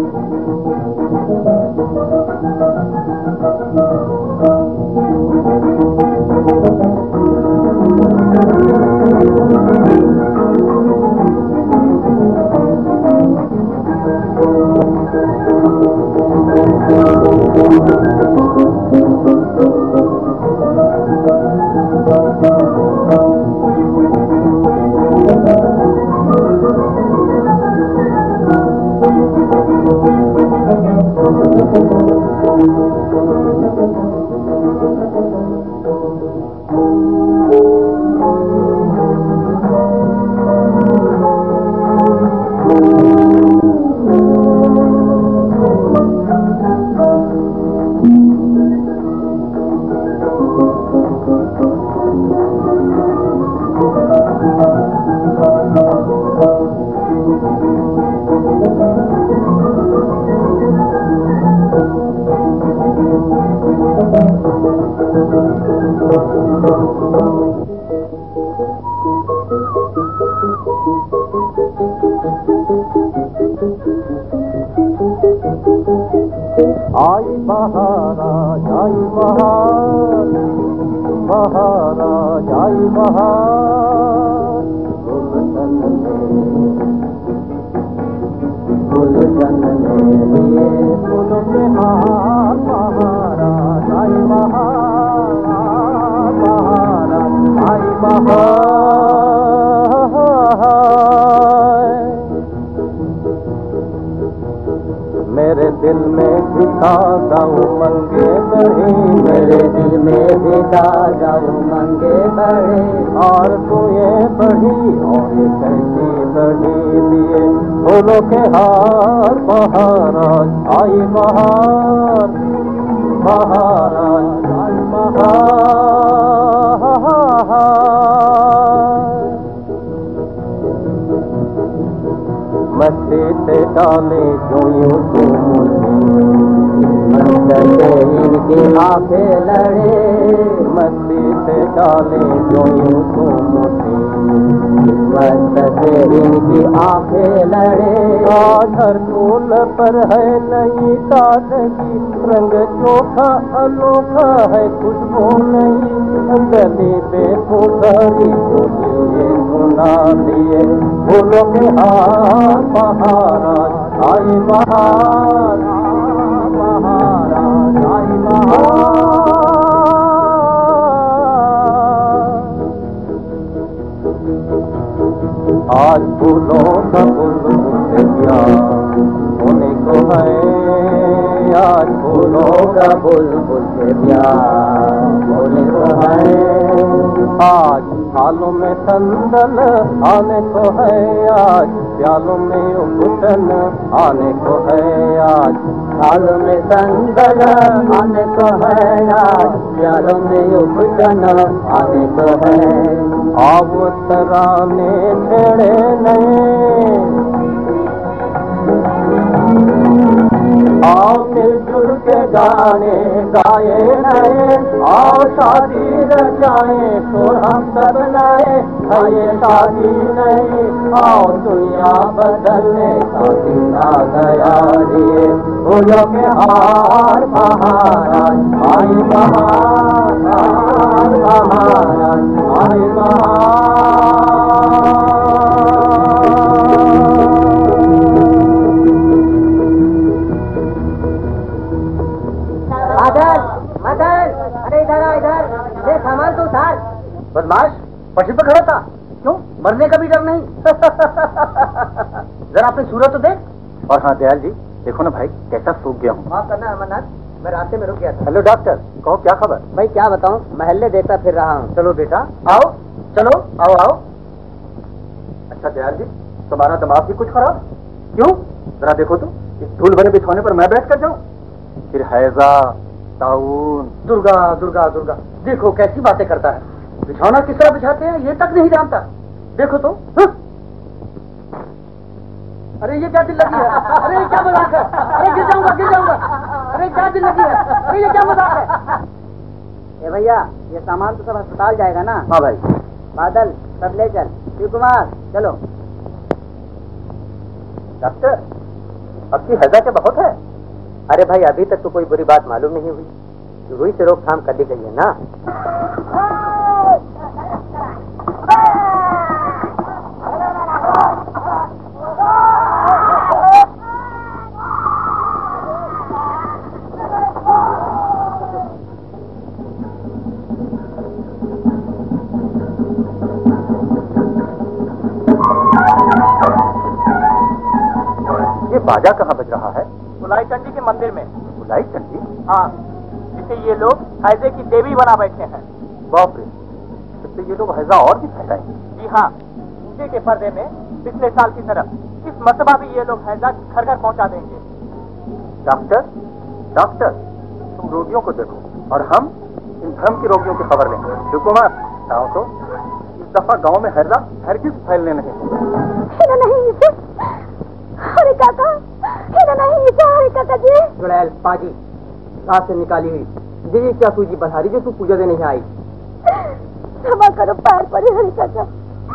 आई बहार आई बहार बहार आई बहार गुलशन में लिए फूल के हार बहार आई बहार बहार आई बहार मेरे दिल में भी ताज़ा उमंगे बढ़े मेरे दिल में भी ताज़ा उमंगे बढ़े और तू ये बढ़ी और ये कैसी बढ़ी लिए फूलों के हार बहार आई बहार बहार आई बहार मस्ती से डाले जो यूं इनकी आंखें लड़े मस्ती से डाले जो यूं मस्त से इनकी आंखें लड़े आज हर फूल पर है नई ताजगी रंग चोखा अनोखा है खुशबू नहीं गली बेफुकारी जो दिए सुना दिए फूलों के हार बहार आई बहार बहार आई बहार आज फूलों का बुलबुल प्यार होने को है आज फूलों का बुलबुल से प्यार होने को है आज थालों में संदल आने को है आज प्यालों में उबटन आने को है आज थालों में संदल आने को है आज प्यालों में उबटन आने को है आओ तराने छेड़े नए आओ मिलजुल के गाने गाए नए आओ शादी रचाए तो हम सब नए ये शादी नहीं आओ दुनिया बदलने का दिन आ गया लिए फूलों के हार बहार आई बहार बहार आई बहार बदमाश पटरी पे खड़ा था क्यों मरने का भी डर नहीं जरा अपनी सूरत तो देख और हाँ दयाल जी देखो ना भाई कैसा सूख गया हूँ माफ करना अमरनाथ मैं रास्ते में रुक गया था हेलो डॉक्टर कहो क्या खबर भाई क्या बताऊँ महल्ले देखता फिर रहा हूँ चलो बेटा आओ चलो आओ आओ अच्छा दयाल जी तुम्हारा दिमाग भी कुछ खराब क्यों जरा देखो तो इस धूल भरे बिछौने पर मैं बैठ कर जाऊँ फिर हैजा ताउन दुर्गा दुर्गा दुर्गा देखो कैसी बातें करता है बिछौना किस तरह बिछाते हैं ये तक नहीं जानता देखो तो अरे ये क्या दिल लगी है अरे ये क्या मजाक है अरे गिर जाऊंगा अरे क्या दिल लगी है अरे ये क्या मजाक है ए भैया ये सामान तो सब अस्पताल जाएगा ना हाँ भाई बादल सब ले चल शिव कुमार चलो डॉक्टर अब की हैजा क्या बहुत है? अरे भाई अभी तक तो कोई बुरी बात मालूम नहीं हुई, शुरू से रोकथाम कर दी गई है ना। ये बाजा कहाँ बज रहा है? बुलाई चंडी के मंदिर में। बुलाई चंडी? हाँ, जिसे ये लोग हैजे की देवी बना बैठे हैं। बाप रे, इससे ये लोग हैजा और भी फैलाएंगे। जी हाँ, नीचे के पर्दे में पिछले साल की तरफ इस मरतबा भी ये लोग हैजा घर घर पहुंचा देंगे। डॉक्टर, डॉक्टर, तुम रोगियों को देखो और हम इन भ्रम के रोगियों की खबर लेंगे। शिव कुमार, आओ तो, इस दफा गांव में हैजा हरगिज फैलने नहीं होगा। नहीं इसे, अरे काका, नहीं इसे, अरे काका जी। जुड़ैल पाजी रात से निकाली हुई दीदी क्या सूजी बधारी जो तू पूजा देने आई। क्षमा करो, पैर पड़े हरि काका।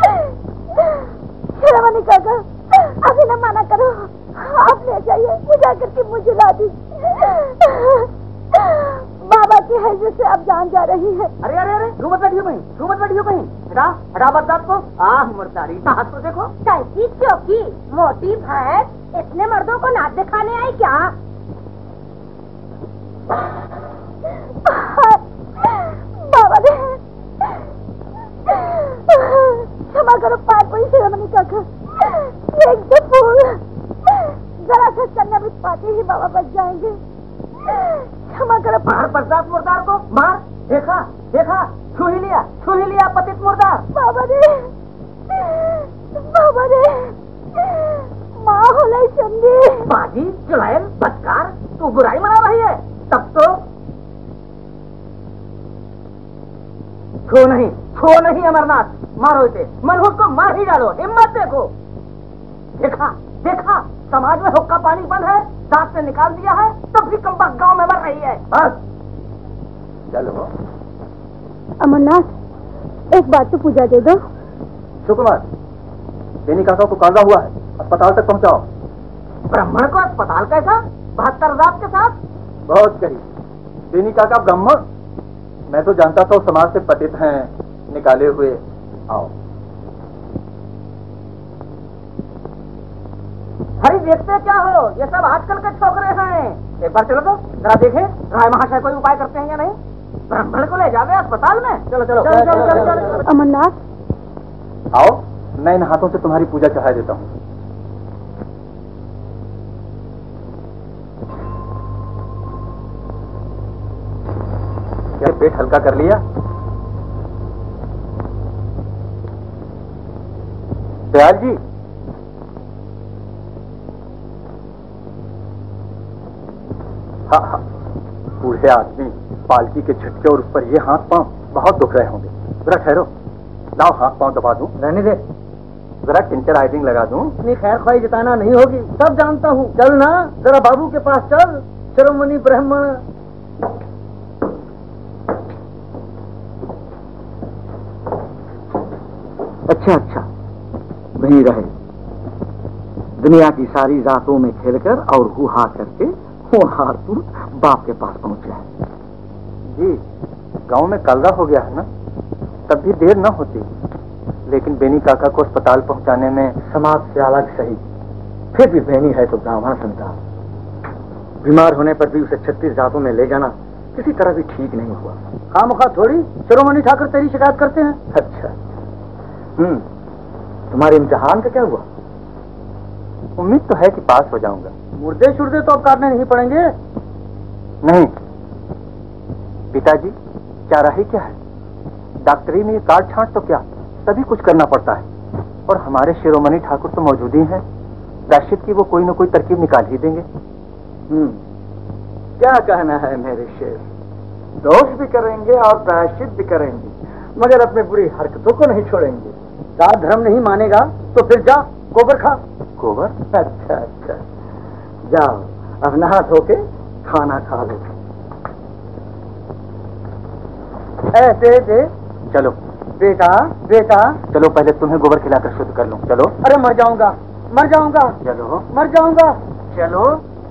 श्रवणी काका, अभी न माना करो, आप ले जाइए, पूजा करके मुझे ला दीजिए। बाबा की हैजे से अब जान जा रही है। अरे अरे अरे, क्यों मत बैठियो कहीं, क्यों मत बैठियो कहीं। हटा हटा बरसात को। मुर्दारी हाथ तो देखो। कैसी चौकी, मोटी भैंस, इतने मर्दों को नाच दिखाने आई क्या? बाबा ने क्षमा करो, पैर पड़ी शिरोमणि काका। एक दो फूल जरा सा चन्ना भी पाते ही बाबा बच जाएंगे। क्षमा करो। मार बरसात मुर्दार को मार। देखा देखा, छू ही लिया पतित मुर्दार। बाबा ने माँ होलाई चंदी। बाजी जुड़ैल बदकार, तू बुराई मना रही है। तब तो छो नहीं अमरनाथ, मारो इसे, मनहूस को मार ही डालो। हिम्मत देखो। देखा देखा, समाज में हुक्का पानी बंद है, दांत से निकाल दिया है, तब भी कंपक गांव में मर रही है। बस चलो अमरनाथ, एक बात तो पूजा दे दो। शिव कुमार, बेनी काका को कांगा हुआ है, अस्पताल तक पहुंचाओ। ब्राह्मण को अस्पताल कैसा? 72 रात के साथ? बहुत करीब। बेनी काका ब्राह्मण? मैं तो जानता था समाज से पतित हैं, निकाले हुए। आओ। हरी देखते क्या हो, ये सब आजकल के छोकरे हैं। एक बार चलो तो जरा देखें राय महाशय कोई उपाय करते हैं या नहीं। ब्राह्मण को ले जावे अस्पताल में। चलो चलो चलो चलो चलो चलो। अमरनाथ, आओ, मैं इन हाथों से तुम्हारी पूजा चढ़ा देता हूँ। क्या पेट हल्का कर लिया? दयाल जी, हाँ हाँ, बूढ़े आदमी, पालकी के झटके और उस पर ये हाथ पांव बहुत दुख रहे होंगे। जरा ठहरो, लाओ हाथ पांव दबा दूं। रहने दे, जरा टिंचर आइडिंग लगा दूं। इतनी खैर ख्वाही जताना नहीं होगी, सब जानता हूँ। चल ना, जरा बाबू के पास चल। शिरोमणि ब्राह्मण। अच्छा, वहीं रहे। दुनिया की सारी रातों में खेलकर और हुहा करके होनहारपुर बाप के पास पहुंचे हैं। जी, गांव में कलरा हो गया है ना, तब भी देर न होती। लेकिन बेनी काका को अस्पताल पहुंचाने में समाज से अलग सही, फिर भी बहनी है तो ब्राह्मण संतान। बीमार होने पर भी उसे 36 जातों में ले जाना किसी तरह भी ठीक नहीं हुआ। खामखा थोड़ी शिरोमणि ठाकुर तेरी शिकायत करते हैं। अच्छा, तुम्हारे इम्तिहान का क्या हुआ? उम्मीद तो है कि पास हो जाऊंगा। मुर्दे शुर्दे तो अब काटने नहीं पड़ेंगे। नहीं पिताजी, चाराही क्या है? डॉक्टरी में ये काट छांट तो क्या, सभी कुछ करना पड़ता है। और हमारे शिरोमणि ठाकुर तो मौजूद ही हैं, प्रायश्चित की वो कोई न कोई तरकीब निकाल ही देंगे। क्या कहना है मेरे शेर, दोष भी करेंगे और प्रायश्चित भी करेंगे, मगर अपने बुरी हरकतों को नहीं छोड़ेंगे। जात धर्म नहीं मानेगा तो फिर जा गोबर खा। गोबर? अच्छा, जाओ अब नहा धो के खाना खा लो। दे चलो बेटा, चलो, पहले तुम्हें गोबर खिलाकर शुद्ध कर लूं। चलो। अरे मर जाऊंगा। चलो। मर जाऊंगा। चलो।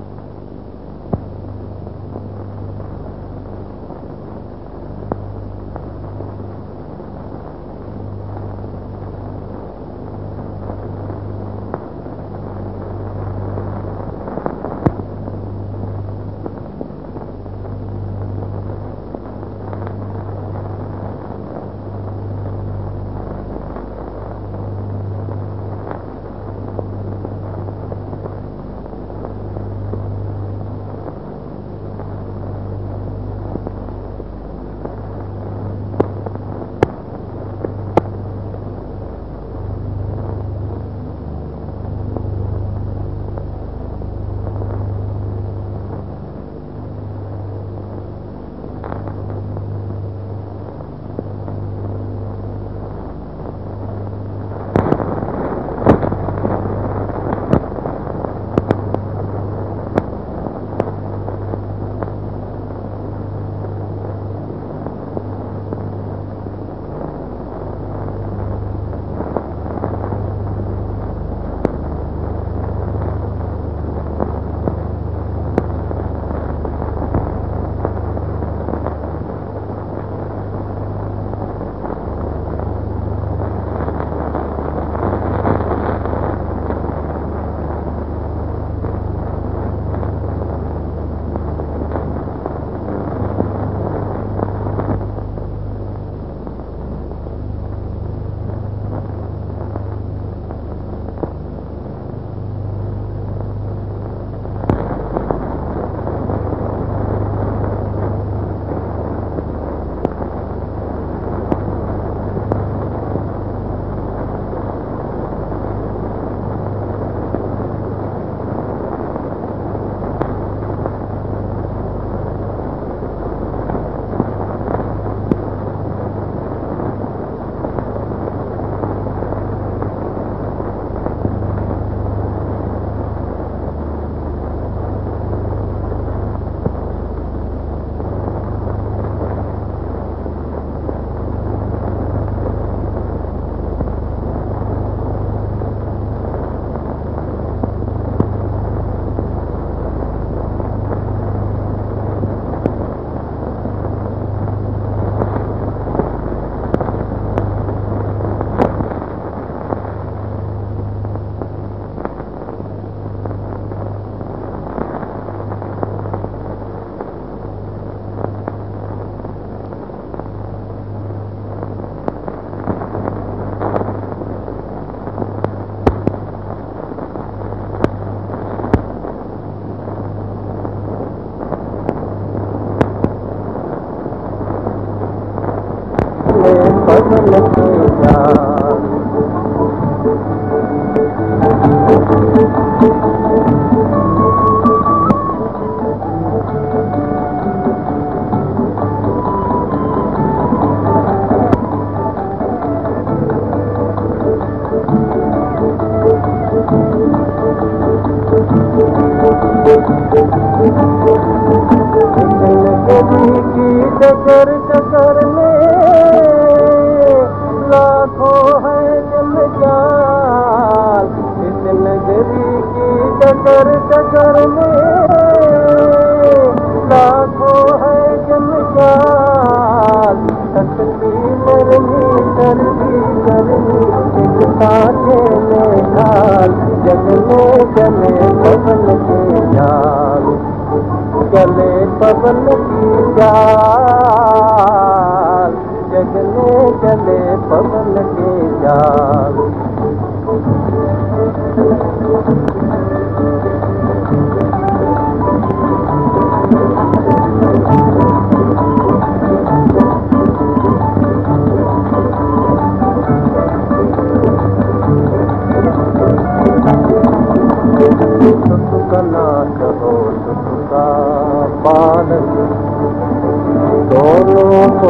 डगर डगर में लाखों है जंजाल, इस नगरी की डगर डगर में लाखों है जंजाल। सकती नरमी सर्दी गर्मी एक सांचे में ढाल, जगने जले पवन के जाल, चले पवन की चाल, जगने चले पवन के जाल। सुखका नाथ हो सुखका पालन, दोनों को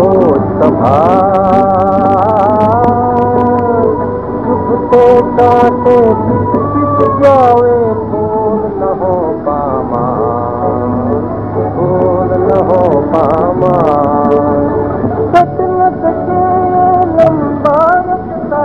संभाल। चुभते कांटे किस जावे, फूल न हो पामार, फूल न हो पामार। सच न सके लंबा रखता,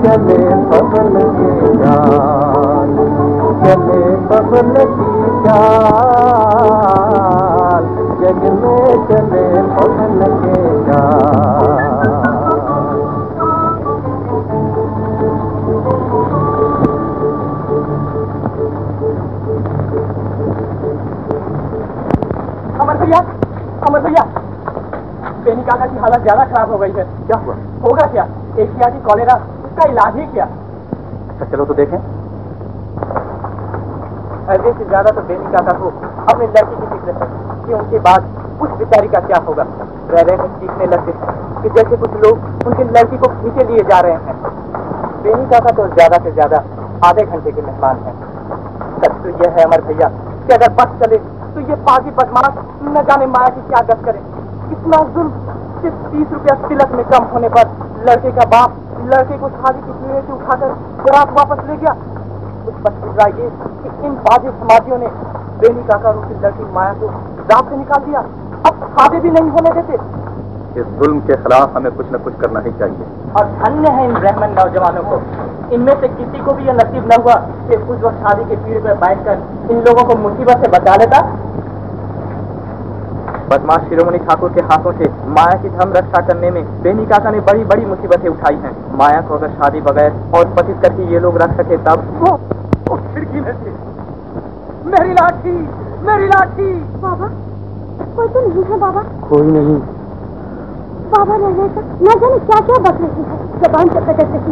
चले पवन के जाल, चले पवन की चाल, जग में चले पवन के जाल। अमर भैया, बेनी काका की हालत ज्यादा खराब हो गई है। क्या हुआ? होगा क्या? एशिया की कॉलेरा, इसका इलाज ही क्या? अच्छा चलो तो देखें। हृदय से ज्यादा तो बेनी काका को अपने लड़की की फिक्र है कि उनके बाद उस बेचारी का क्या होगा। रह रहे में सीखने लगते हैं कि जैसे कुछ लोग उनकी लड़की को खींचे लिए जा रहे हैं। बेनी काका तो ज्यादा से ज्यादा आधे घंटे के मेहमान हैं। सच तो यह है अमर भैया कि अगर बस चले तो ये पाजी बदमाश न जाने माया की क्या गत करे। इतना जुल्म सिर्फ 30 रुपया तिलक में कम होने पर लड़के का बाप लड़के को शादी की पीढ़ी से उठाकर बारात वापस ले गया। कुछ बचपन ये कि इन बाजी समाजियों ने बेनी काका और उसकी लड़की माया को रात से निकाल दिया। अब शादी भी नहीं होने देते। इस जुल्म के खिलाफ हमें कुछ न कुछ करना ही चाहिए। और धन्य है इन रहमन नौजवानों को। इनमें से किसी को भी यह नसीब न हुआ कि उस वक्त शादी के पीढ़ी पर बैठकर इन लोगों को मुसीबत से बचा लेता। बदमाश शिरोमणि ठाकुर के हाथों से माया की धर्म रक्षा करने में बेनी काका ने बड़ी बड़ी मुसीबतें उठाई हैं। माया को अगर शादी बगैर और पतित करके ये लोग रख सके तब वो खिड़की में से मेरी लाठी, मेरी लाठी। बाबा कोई तो नहीं है बाबा। कोई नहीं। बाबा रहने तक न जाने क्या क्या बक रही है, जबान से कटक रही।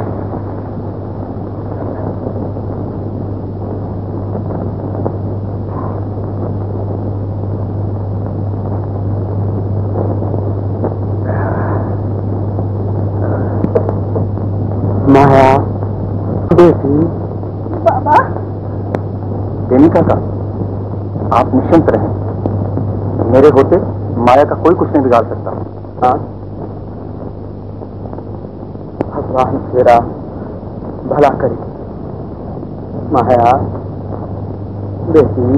माया बेटी। बाबा बेनी काका, आप निश्चिंत रहें। मेरे होते माया का कोई कुछ नहीं बिगाड़ सकता। हाँ, भगवान तेरा भला करे। माया बेटी।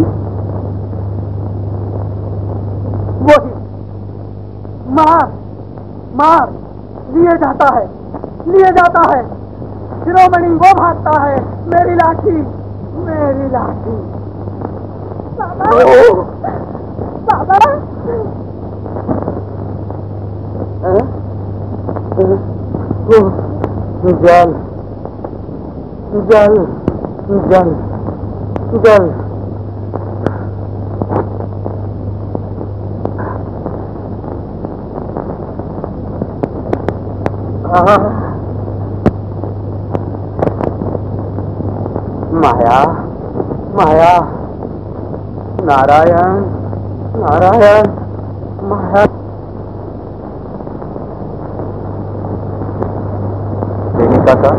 वही मार मार लिए जाता है, लिए जाता है। शिरोमणि वो भागता है। मेरी लाठी, मेरी लाठी। बाबा बाबा जल जल जल जल। माया माया नारायण नारायण माया। बेनी काका,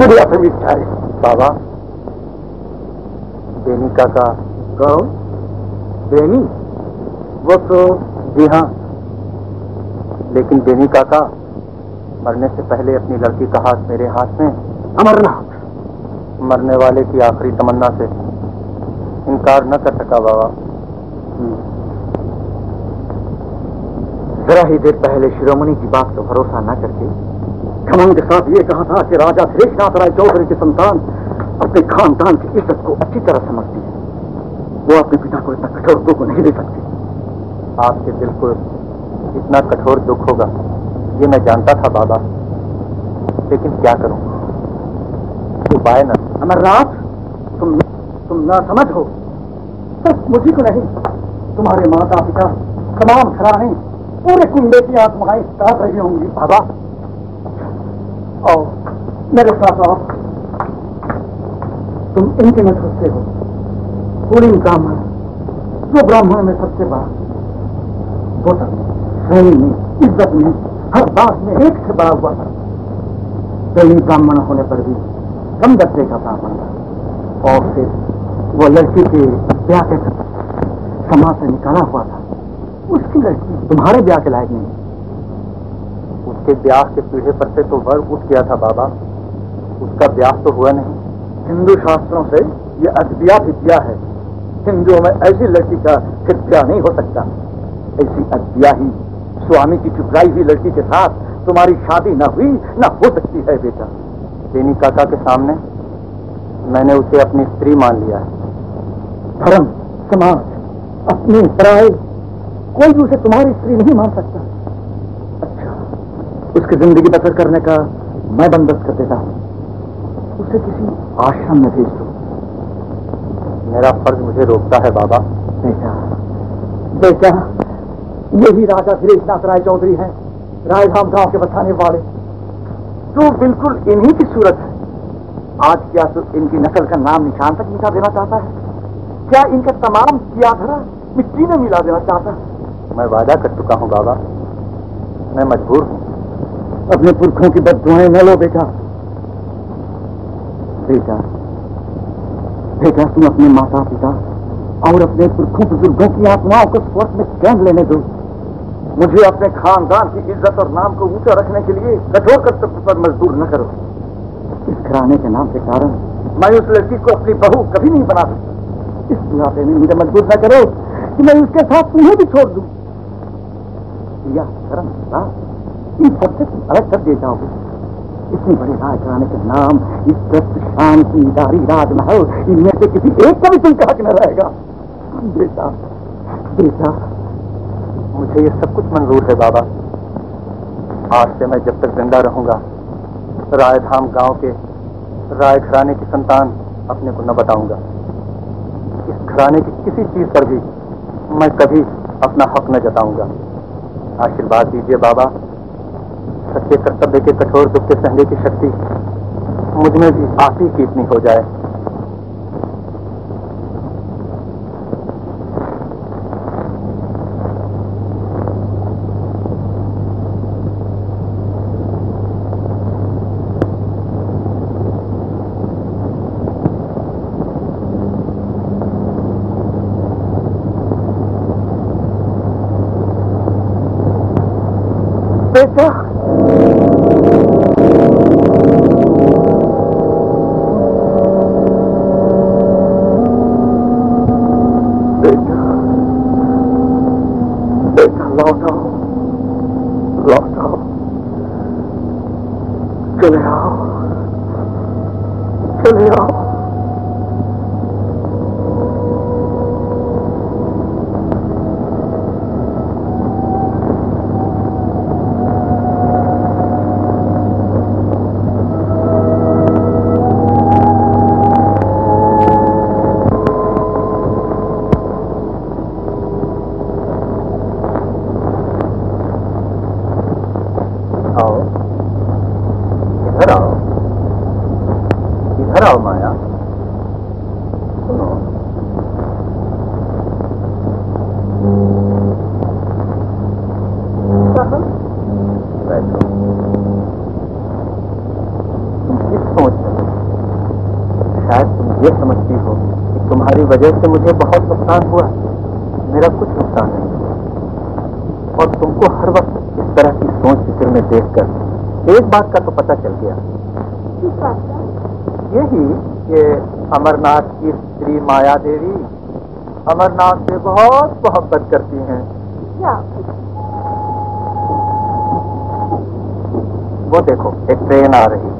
मुझे अपने विचारे। बाबा, बेनी काका। कौन? बेनी? वो तो जी हाँ, लेकिन बेनी काका मरने से पहले अपनी लड़की का हाथ मेरे हाथ में। अमरनाथ, मरने वाले की आखिरी तमन्ना से इनकार न कर सका बाबा। जरा ही देर पहले शिरोमणि की बात को भरोसा न करके घमंड के साथ ये कहा था कि राजा धीरेशनाथ राय चौधरी की संतान अपने खानदान की इज्जत को अच्छी तरह समझती है। वो अपने पिता को इतना कठोर दुख नहीं दे सकती। आपके दिल को इतना कठोर दुख होगा ये मैं जानता था बाबा, लेकिन क्या करूं, उपाय न। अमरनाथ, तुम ना समझ हो। सिर्फ मुझी को नहीं, तुम्हारे माता पिता, तमाम घराने, पूरे कुंबे की आत्माएं काट रही होंगी। बाबा, आओ मेरे साथ आओ। तुम इनके में सोचते हो पूर्ण ब्राह्मण, जो ब्राह्मण में सबसे बड़ा, वो सब श्रेणी में, इज्जत में, हर बात में एक से बड़ा हुआ था। पहली ब्राह्मण होने पर भी कम दर्जे का ब्राह्मण था, और फिर वो लड़की के ब्याह के समाज से निकाला हुआ था। उसकी लड़की तुम्हारे ब्याह के लायक नहीं। उसके ब्याह के पीढ़े पर से तो वर उठ गया था बाबा, उसका ब्याह तो हुआ नहीं। हिंदू शास्त्रों से ये अद्विया विद्या है। हिंदुओं में ऐसी लड़की का फिर ब्याह नहीं हो सकता। ऐसी अद्विया ही स्वामी की ठुकराई हुई लड़की के साथ तुम्हारी शादी न हुई न हो सकती है बेटा। बेनी काका के सामने मैंने उसे अपनी स्त्री मान लिया है। धर्म, समाज, अपने पराये, कोई भी उसे तुम्हारी स्त्री नहीं मान सकता। अच्छा, उसकी जिंदगी बसर करने का मैं बंदोबस्त कर देता हूँ। उसे किसी आश्रम में भेज दो। मेरा फर्ज मुझे रोकता है बाबा। बेटा, बेटा, यही राजा धीरेशनाथ राय चौधरी हैं, रायधाम गांव के बसाने वाले। तो बिल्कुल इन्हीं की सूरत है। आज क्या तो इनकी नस्ल का नाम निशान तक मिटा देना चाहता है? क्या इनका तमाम किया धरा मिट्टी में मिला देना चाहता है? मैं वादा कर चुका हूँ बाबा, मैं मजबूर हूँ। अपने पुरखों की बददुआएं न लो बेटा। बेटा, बेटा, तुम अपने माता पिता और अपने पुरखों बुजुर्गों की आत्माओं को स्वर्ग में चैन लेने दो। मुझे अपने खानदान की इज्जत और नाम को ऊंचा रखने के लिए कठोर कर्तव्य पर मजबूर न करो। इस घराने के नाम के कारण मैं उस लड़की को अपनी बहू कभी नहीं बना सकता। इस बुढ़ापे में मुझे मजबूर न करो कि मैं उसके साथ तुम्हें भी छोड़ दूं। या शर्म, इन सबसे तुम अलग कर दे जाओगे। इतने बड़े राज घराने के नाम, इज्जत, शान, जिम्मेदारी, राजमहल, इनमें से किसी एक का भी तुमका हक न रहेगा। बेटा, बेटा, मुझे ये सब कुछ मंजूर है बाबा। आज से मैं जब तक जिंदा रहूंगा रायधाम गांव के राय घराने की संतान अपने को न बताऊंगा। इस घराने की किसी चीज पर भी मैं कभी अपना हक न जताऊंगा। आशीर्वाद दीजिए बाबा, सच्चे कर्तव्य के कठोर दुख के सहने की शक्ति मुझ में भी आप ही की इतनी हो जाए। बेटा, बेटा, बेटा, लौट आओ, लौट आओ, चले आओ, चले आओ। इधर आओ माया, सुनो। बैठो। तुम किस सोच में ये समझती हो कि तुम्हारी वजह से मुझे बहुत नुकसान हुआ, मेरा कुछ नुकसान नहीं हुआ। और तुमको हर वक्त इस तरह की सोच फिक्र में देखकर एक बात का तो पता चल गया, यही कि अमरनाथ की स्त्री माया देवी अमरनाथ से बहुत मोहब्बत करती हैं। वो देखो एक ट्रेन आ रही।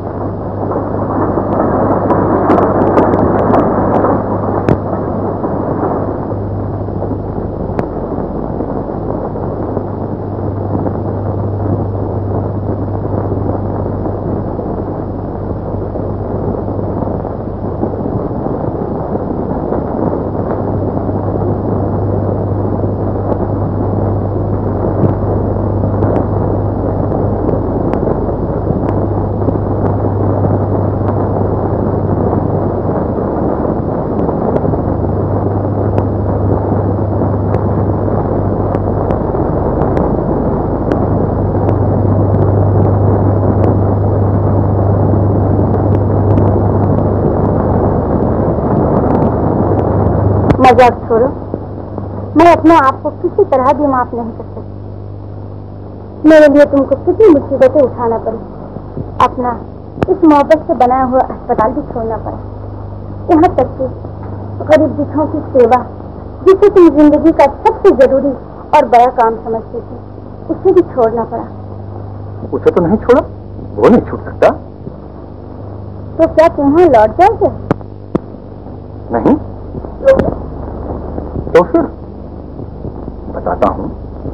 मजाक छोड़ो, मैं अपने आप को किसी तरह भी माफ नहीं कर सकती। मेरे लिए तुमको कितनी मुसीबतें उठाना पड़ी, अपना इस मोहब्बत से बनाया हुआ अस्पताल भी छोड़ना पड़ा, यहाँ तक कि गरीब दुखों की सेवा जिसे तुम जिंदगी का सबसे जरूरी और बड़ा काम समझती थी, उसे भी छोड़ना पड़ा। उसे तो नहीं छोड़ा, वो नहीं छूट सकता। तो क्या तुम यहाँ लौट जाओगे? नहीं। तो फिर बताता हूं।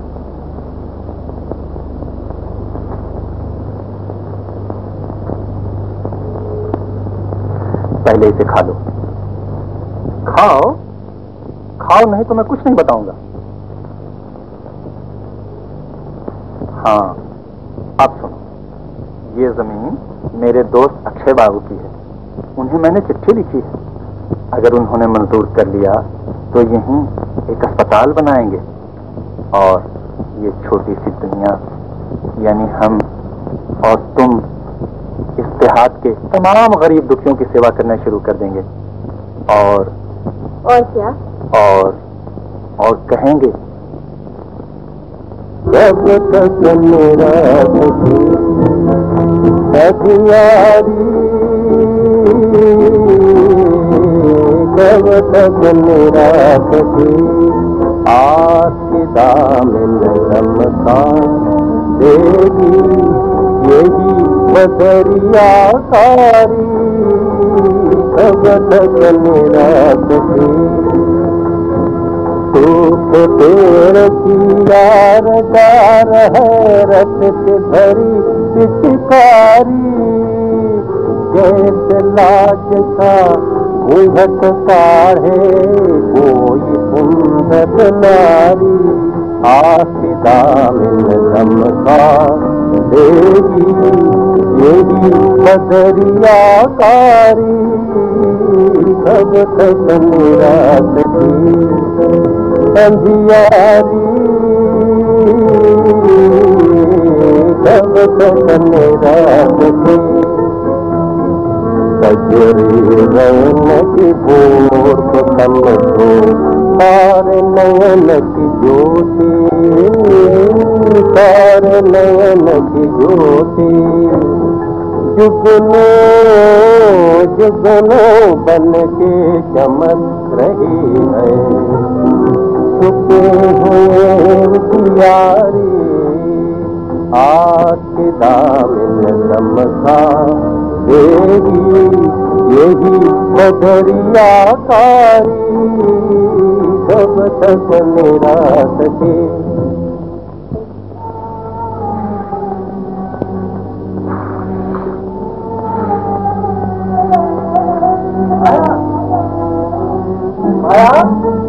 पहले इसे खा लो। खाओ खाओ, नहीं तो मैं कुछ नहीं बताऊंगा। हाँ, अब सुनो, ये जमीन मेरे दोस्त अक्षय बाबू की है। उन्हें मैंने चिट्ठी लिखी है, अगर उन्होंने मंजूर कर लिया तो यहीं एक अस्पताल बनाएंगे और ये छोटी सी दुनिया यानी हम और तुम इस देहात के तमाम गरीब दुखियों की सेवा करना शुरू कर देंगे। और क्या? और कहेंगे, जब तक मेरा जब तक मेरा आपके दामन लमका देगी यही बदरिया सारी। जब तक मेरा सूख पेड़ की यार डार है, रत से भरी पिचकारी। जैसे लाज का घूंघट काढ़े कोई सुंदर नारी, आपके दामन लमका देगी यही बदरिया कारी। कब तक मेरा अंधियारी, कब तक मेरा सजरे रैन की भोर पसंद हो, सारे नयन की ज्योति, सारे नयन की ज्योति। जुगनों जुगनों बन के चमक रही है, छुपे हुए यारी। आपके दामन लमका देगी यही बदरिया कारी। कब तक मेरा सके माया,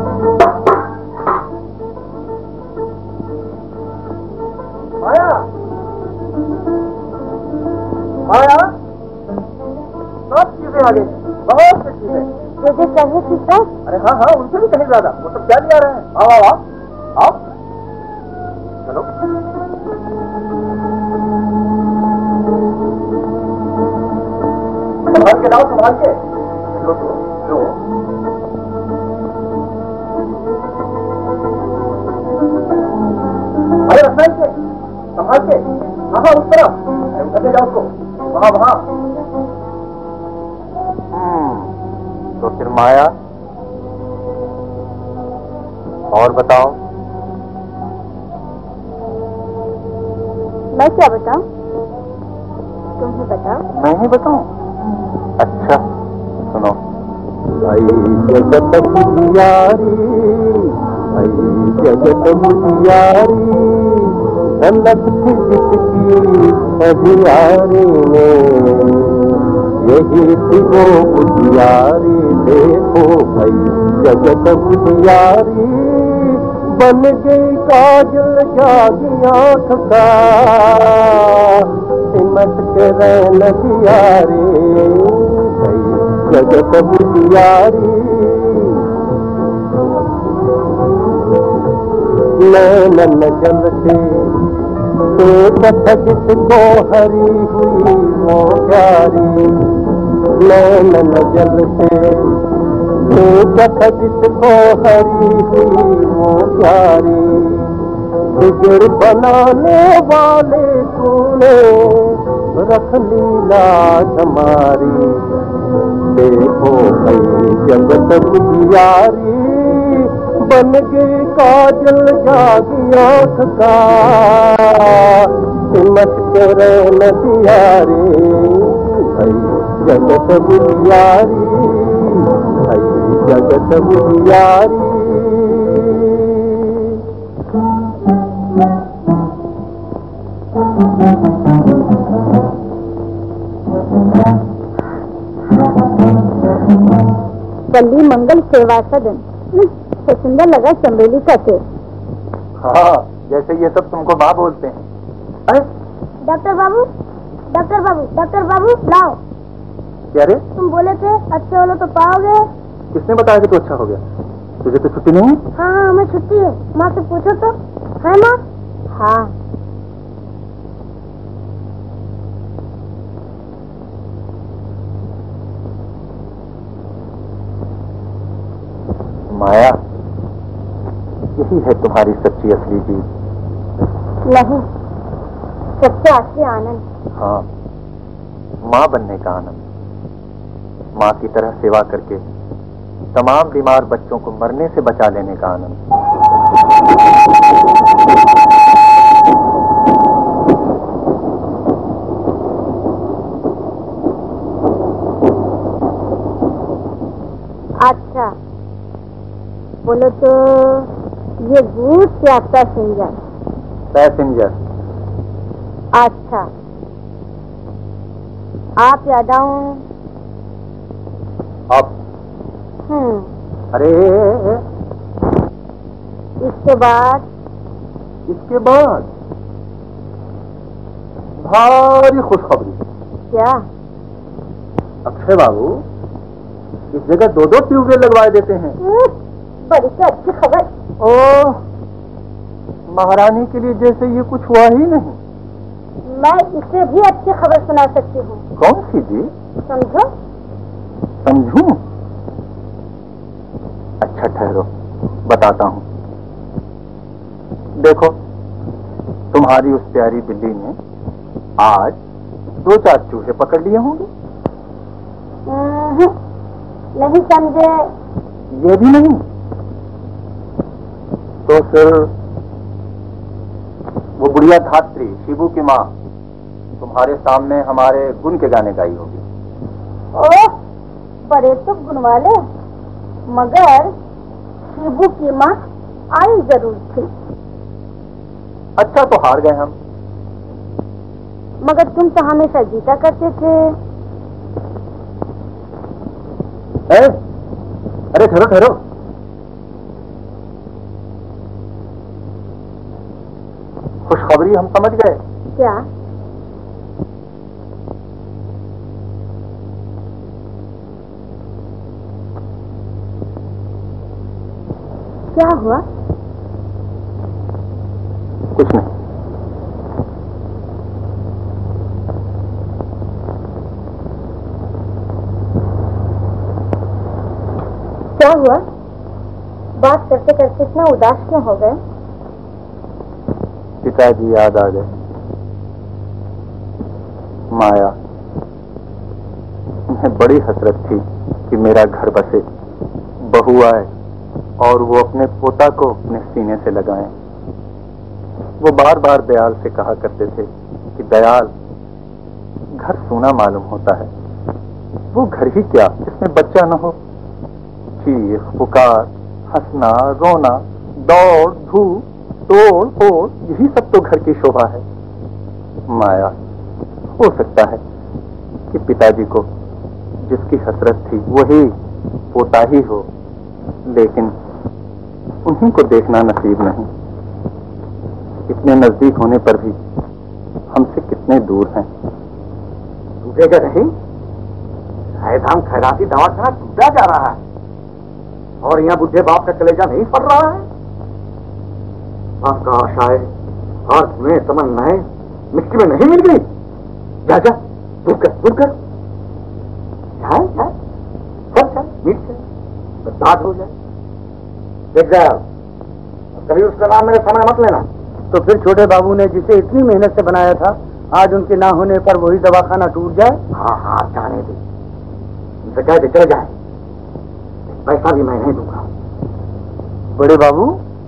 माया, माया, सब चीजें आ गई, बहुत सी चीजें। मुझे चाहिए थी सर। अरे हाँ हाँ, उनसे भी कहीं ज्यादा। वो सब क्या ले आ रहे हैं? आओ आओ आओ, चलो। संभाल के लाओ, संभाल के। लो। अरे रखना इसे, संभाल के। हाँ उस तरफ, उधर जाओ उसको, वहाँ वहाँ। तो फिर माया, और बताओ। मैं क्या बताऊं? तुम ही बताओ। मैं ही बताऊं? अच्छा सुनो। आई जगत मुझियारी, आई जगत मुझियारी, झलक थी जिसकी अधियारी में, यही थी वो मुझियारी। देखो भाई जगत मुझियारी, बन गई काजल जागी आँख का, सिमट के रैन दियारी। जगत मुझियारी, नैनन जलते एक जिसको हरी हुई वो प्यारी, नैनन जलते एक जिसको हरी हुई वो प्यारी। बिगड़ बनाने वाले तूने रख ली लाज हमारी। देखो भाई जगत मुझियारी, बन गई काजल जागी आँख का, सिमट के रैन दियारी। भाई जगत मुझियारी, भाई जगत मुझियारी। वल्ली मंगल सेवा सदन, तो सुंदर लगा चंबेली का तेल। हाँ, जैसे ये सब तुमको माँ बोलते हैं। अरे डॉक्टर बाबू, डॉक्टर बाबू, डॉक्टर बाबू लाओ। क्या रे? तुम बोले थे अच्छे वालों तो पाओगे। किसने बताया कि तू अच्छा हो गया? तुझे तो छुट्टी नहीं है? हाँ हाँ हमें छुट्टी है, माँ से पूछो तो। है माँ? हाँ। माया, यही है तुम्हारी सच्ची असली जीत। नहीं, सच्चा असली आनंद। हाँ, माँ बनने का आनंद, माँ की तरह सेवा करके तमाम बीमार बच्चों को मरने से बचा लेने का आनंद। अच्छा बोलो तो ये गुड्स या पैसेंजर? पैसेंजर। अच्छा, आप या डाउन? अब अरे इसके बाद? इसके बाद भारी खुशखबरी। क्या? अक्षय बाबू इस जगह 2-2 ट्यूबवेल लगवा देते हैं। बड़ी से अच्छी खबर। ओह, महारानी के लिए जैसे ये कुछ हुआ ही नहीं। मैं इससे भी अच्छी खबर सुना सकती हूँ। कौन सी जी? समझो। समझूं? अच्छा ठहरो, बताता हूँ। देखो, तुम्हारी उस प्यारी बिल्ली ने आज 2-4 चूहे पकड़ लिए होंगे। नहीं समझे। ये भी नहीं? तो फिर वो बुढ़िया धात्री शिबू की माँ तुम्हारे सामने हमारे गुण के गाने गाई होगी। ओह, बड़े तो गुण वाले, मगर शिबू की माँ आई जरूर थी। अच्छा तो हार गए हम। मगर तुम तो हमेशा जीता करते थे। अरे ठहरो ठहरो, खुशखबरी हम समझ गए। क्या? क्या हुआ? कुछ नहीं। क्या हुआ? बात करते करते इतना उदास क्यों हो गए? पिताजी याद आ गए। माया, उन्हें बड़ी हसरत थी कि मेरा घर बसे, बहू आए और वो अपने पोता को अपने सीने से लगाएं। वो बार बार दयाल से कहा करते थे कि दयाल, घर सूना मालूम होता है, वो घर ही क्या जिसमें बच्चा न हो। चीख पुकार, हंसना रोना, दौड़ धूप, तोड़ फोड़, यही सब तो घर की शोभा है। माया, हो सकता है कि पिताजी को जिसकी हसरत थी वही पोता ही हो, लेकिन उन्हीं को देखना नसीब नहीं। इतने नजदीक होने पर भी हमसे कितने दूर हैं। टूटेगा नहीं? धाम खैराती दवाखाना टूटा जा रहा है और यहाँ बुढ़े बाप का कलेजा नहीं पड़ रहा है। आपका आशाएं और तुम्हें तमन्नाएं मिट्टी में नहीं मिल गई। जा जा, दूर कर, दूर कर। जाए जाए, सब जाए, मीट जाए, बर्बाद हो जाए। देख जाए, कभी उसका नाम मेरे सामने मत लेना। तो फिर छोटे बाबू ने जिसे इतनी मेहनत से बनाया था, आज उनके ना होने पर वही दवाखाना टूट जाए। हाँ हाँ, जाने दे, उनसे कह दे चले जाए, पैसा भी मैं नहीं दूंगा। बड़े बाबू,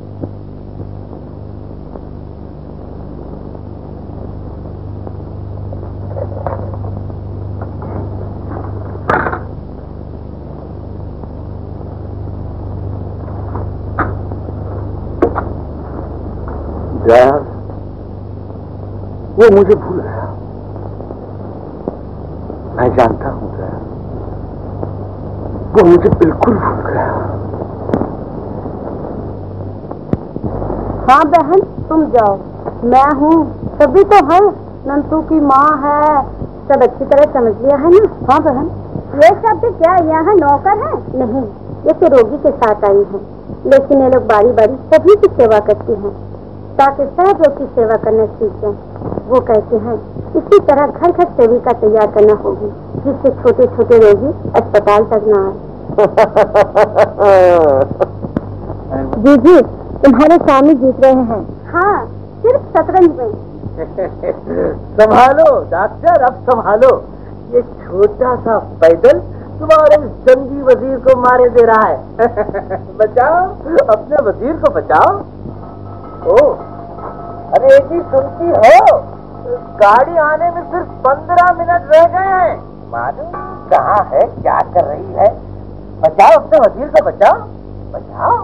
वो मुझे भूल गया। मैं जानता हूं गया, वो मुझे बिल्कुल भूल गया। हाँ बहन, तुम जाओ, मैं हूँ, सभी तो है। नंतू की माँ है, सब अच्छी तरह समझ लिया है ना? हाँ बहन। ये शब्द क्या यहाँ नौकर है? नहीं, ये तो रोगी के साथ आई है, लेकिन ये लोग बारी बारी सभी की सेवा करती हैं ताकि सब लोग की सेवा करना सीखें। वो कहते हैं इसी तरह घर घर सेविका तैयार करना होगी, जिससे छोटे छोटे रोगी अस्पताल तक न आए। जी जी, तुम्हारे स्वामी जीत रहे हैं। हाँ, सिर्फ शतरंज में। संभालो डॉक्टर, अब संभालो। ये छोटा सा पैदल तुम्हारे जंगी वजीर को मारे दे रहा है। बचाओ, अपने वजीर को बचाओ। ओ, अरे जी सुनती हो, गाड़ी आने में सिर्फ 15 मिनट रह गए हैं। मालूम कहाँ है, क्या कर रही है? बचाओ, अपने वजीर को बचाओ, बचाओ।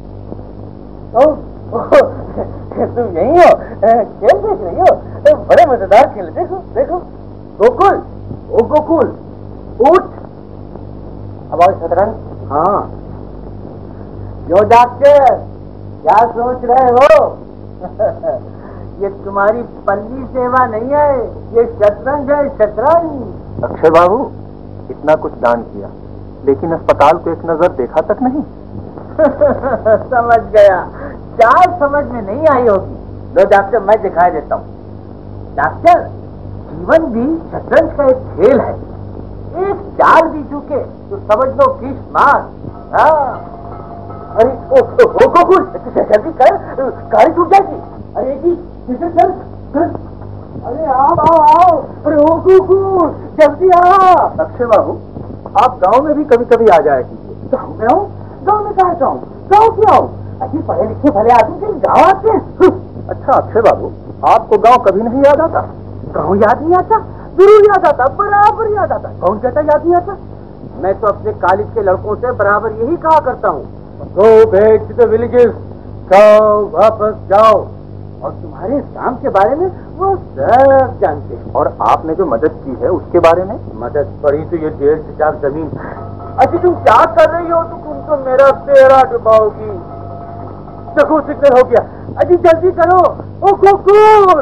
तुम यही हो, खेल देख रही हो? बड़े मजेदार खेल, देखो देखो। गोकुल, ओ गोकुल, उठ। अब आओ शतरंज। हाँ, यो डॉक्टर, क्या सोच रहे हो? ये तुम्हारी पल्ली सेवा नहीं है, ये शतरंज है, शतरंज। अक्षय बाबू, इतना कुछ दान किया, लेकिन अस्पताल को एक नजर देखा तक नहीं। समझ गया, चाल समझ में नहीं आई होगी। लो डॉक्टर, मैं दिखाई देता हूँ। डॉक्टर, जीवन भी शतरंज का एक खेल है। एक चाल भी चूके तो समझ लो किस मार। हाँ, अरे ओ गोकुल, जल्दी कर, गाड़ी टूट जाएगी। अरे जी, चल चल। अरे आओ आओ आओ, अरे ओ गोकुल, जल्दी आओ। अक्षय बाबू, आप गांव में भी कभी कभी आ जाया कीजिए। गाँव में आओ? गाँव में कहा जाऊँ? गाँव क्यों आओ? अभी पढ़े लिखे भले आदमी के गाँव आते हैं। अच्छा अक्षय बाबू, आपको गांव कभी नहीं याद आता? गाँव याद नहीं आता? जरूर याद आता, बराबर याद आता। कौन कहता याद नहीं आता? मैं तो अपने कॉलेज के लड़कों से बराबर यही कहा करता हूँ, go back to the villages, जाओ वापस जाओ। और तुम्हारे काम के बारे में वो सब जानते हैं। और आपने जो मदद की है उसके बारे में? मदद पड़ी तो ये 1.5 चाक जमीन। अच्छा तुम क्या कर रही हो? तुम तो मेरा तेरा डुबाओगी। देखो सिग्नल हो गया, अजी जल्दी करो। ओ गोकुल,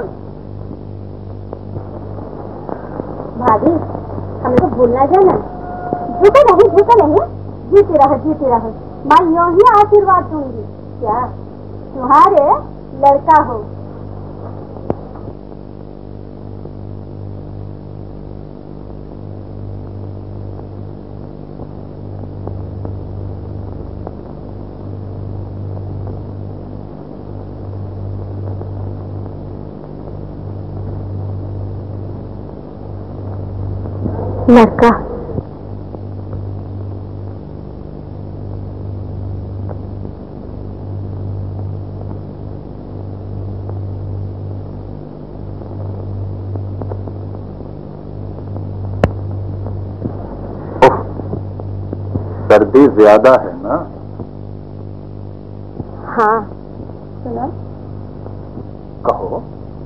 भाभी, हमें तो भूलना जाना। झूठा नहीं, जीती रहो। मैं यूं ही आशीर्वाद दूंगी। क्या तुम्हारे लड़का हो? लड़का। सर्दी ज्यादा है ना? हाँ, सुनो। कहो।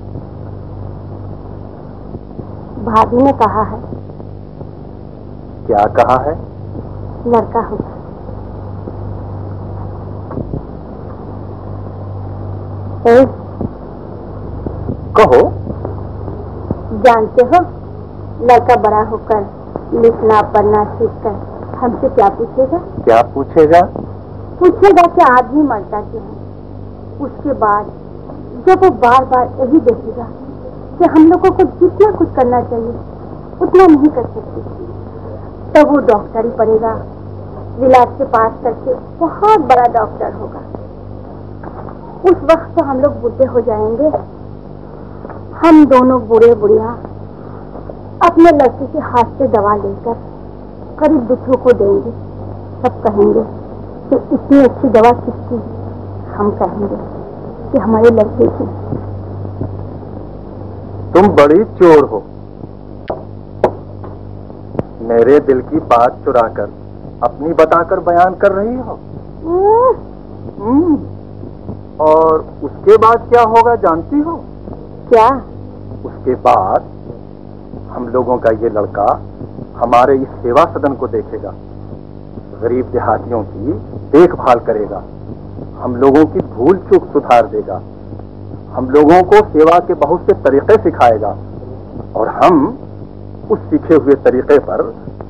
भाभी ने कहा है। क्या कहा है? लड़का होगा। कहो। जानते हो, लड़का बड़ा होकर लिखना पढ़ना सीखकर हमसे क्या पूछेगा? क्या पूछेगा? पूछेगा कि आदमी मरता क्यों है। उसके बाद जब वो बार बार यही देखेगा कि हम लोगों को जितना कुछ करना चाहिए उतना नहीं कर सकते, तब वो डॉक्टर ही पढ़ेगा, विलास से पास करके बहुत बड़ा डॉक्टर होगा। उस वक्त तो हम लोग बूढ़े हो जाएंगे। हम दोनों बूढ़े बुढ़िया अपने लड़के के हाथ से दवा लेकर करीब दूसरों को देंगे। सब कहेंगे कि इतनी अच्छी दवा किसकी? हम कहेंगे कि हमारे लड़के की। तुम बड़ी चोर हो। मेरे दिल की बात चुराकर अपनी बताकर बयान कर रही हो। और उसके बाद क्या होगा जानती हो? क्या? उसके बाद हम लोगों का ये लड़का हमारे इस सेवा सदन को देखेगा, गरीब देहातियों की देखभाल करेगा, हम लोगों की भूल चूक सुधार देगा, हम लोगों को सेवा के बहुत से तरीके सिखाएगा और हम उस सीखे हुए तरीके पर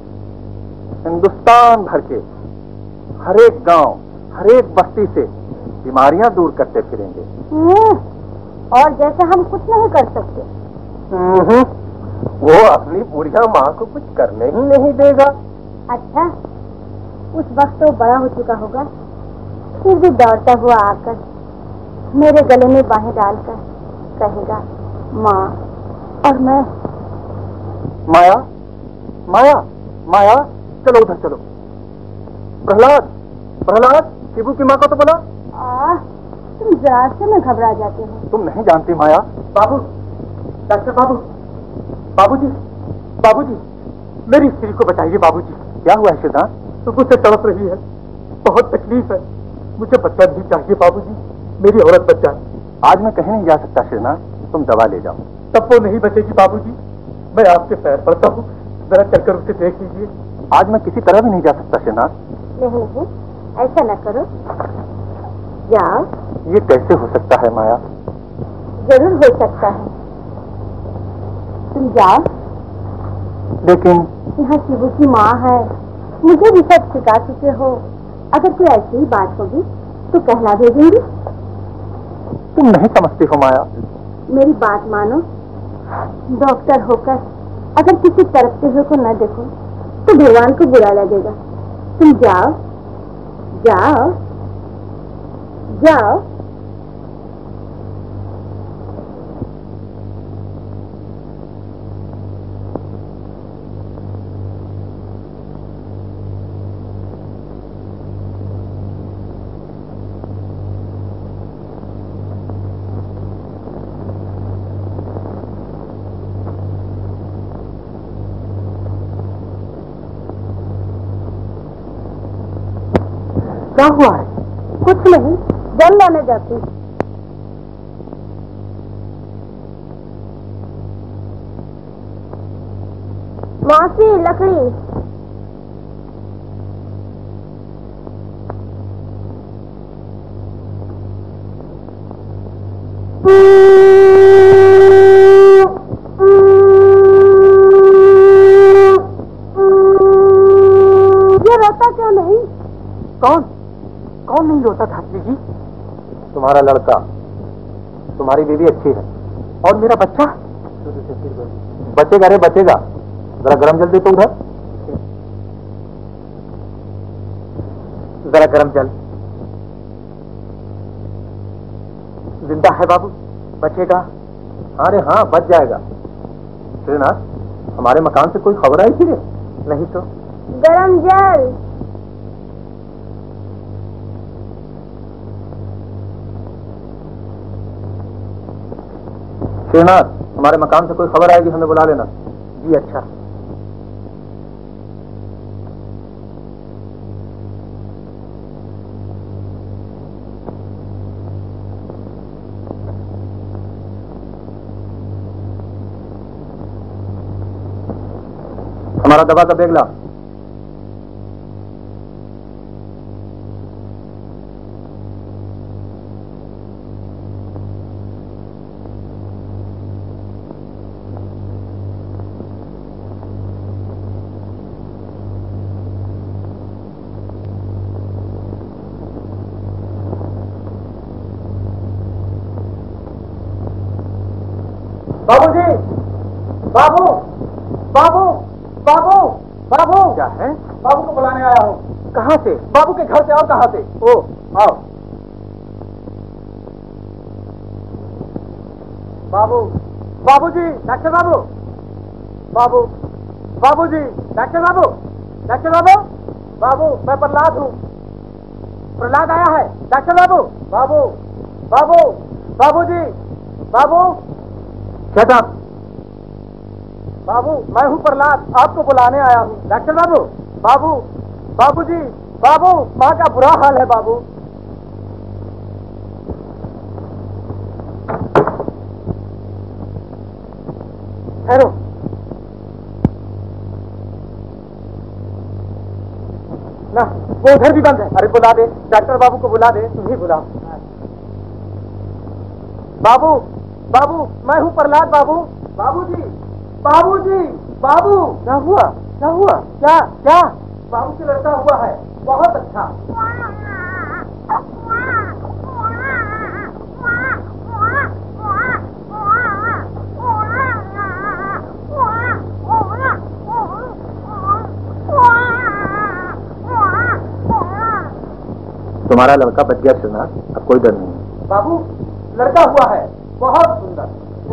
हिंदुस्तान भर के हर एक गांव, हर एक बस्ती से बीमारियां दूर करते फिरेंगे। और जैसे हम कुछ नहीं कर सकते। वो अपनी बुढ़िया माँ को कुछ करने ही नहीं देगा। अच्छा, उस वक्त तो बड़ा हो चुका होगा, फिर भी दौड़ता हुआ आकर मेरे गले में बाहें डालकर कहेगा, माँ। और मैं, माया, माया, माया, चलो उधर चलो। प्रहलाद, प्रहलाद, शिबू की माँ को तो बोला। तुम जरा से में घबरा जाते हो। तुम नहीं जानती माया। बाबू, डॉक्टर बाबू, बाबूजी, बाबूजी, मेरी स्त्री को बताइए बाबूजी। क्या हुआ है सिद्धांत? सुबह से तड़प रही है, बहुत तकलीफ है, मुझे बच्चा नहीं चाहिए बाबूजी, मेरी औरत बच्चा। आज मैं कहीं नहीं जा सकता श्रीनाथ, तुम दवा ले जाओ। तब वो नहीं बचेगी बाबूजी, मैं आपके पैर पड़ता हूँ, जरा चलकर उसे देख लीजिए। आज मैं किसी तरह भी नहीं जा सकता श्रीनाथ। नहीं नहीं, ऐसा न करो, जाओ। ये कैसे हो सकता है माया? जरूर हो सकता है, तुम जाओ। लेकिन यहाँ शिबू की माँ है, मुझे भी सब सिखा चुके हो, अगर कोई ऐसी ही बात होगी तो कहला भेजेंगी। तुम नहीं समझती हो माया। मेरी बात मानो, डॉक्टर होकर अगर किसी तरफते हुए को न देखो तो भगवान को बुरा लगेगा। तुम जाओ, जाओ, जाओ। क्या हुआ है? कुछ नहीं, जल लाने जाती। मौसी, लकड़ी। ये रोता क्यों नहीं? कौन? कौन नहीं रोता था जी? तुम्हारा लड़का। तुम्हारी बीवी अच्छी है। और मेरा बच्चा? बचेगा रे बचेगा। जरा गरम जल दे तो उधर। जरा गरम जल। जिंदा है बाबू, बचेगा? हाँ रे हाँ, बच जाएगा। श्रीनाथ, हमारे मकान से कोई खबर आई थी रे? नहीं तो। गरम जल। श्रीनाथ, हमारे मकान से कोई खबर आएगी हमें बुला लेना। जी अच्छा। हमारा दवा का बैग ला। बाबूजी, बाबू, बाबू, बाबू, बाबू। क्या है? बाबू को बुलाने आया हूँ। कहाँ से? बाबू के घर से। और कहाँ से? ओ, आओ। बाबू, बाबूजी, डॉक्टर बाबू, बाबू, बाबूजी, डॉक्टर बाबू, डॉक्टर बाबू, बाबू, मैं प्रहलाद हूँ। प्रहलाद आया है। डॉक्टर बाबू, बाबू, बाबू, बाबूजी, बाबू। Shut up. बाबू, मैं हूँ प्रहलाद, आपको बुलाने आया हूँ। डॉक्टर बाबू, बाबू, बाबूजी, बाबू, माँ का बुरा हाल है बाबू। ठहरो। ना, वो उधर भी बंद है। अरे बुला दे, डॉक्टर बाबू को बुला दे। नहीं बुला। बाबू, बाबू, मैं हूँ प्रहलाद बाबू। बाबूजी, बाबूजी, बाबू। क्या हुआ? क्या हुआ? क्या क्या? बाबू से लड़का हुआ है। बहुत अच्छा। तुम्हारा लड़का बच गया श्रीनाथ, अब कोई डर नहीं। बाबू, लड़का हुआ है, बहुत सुंदर।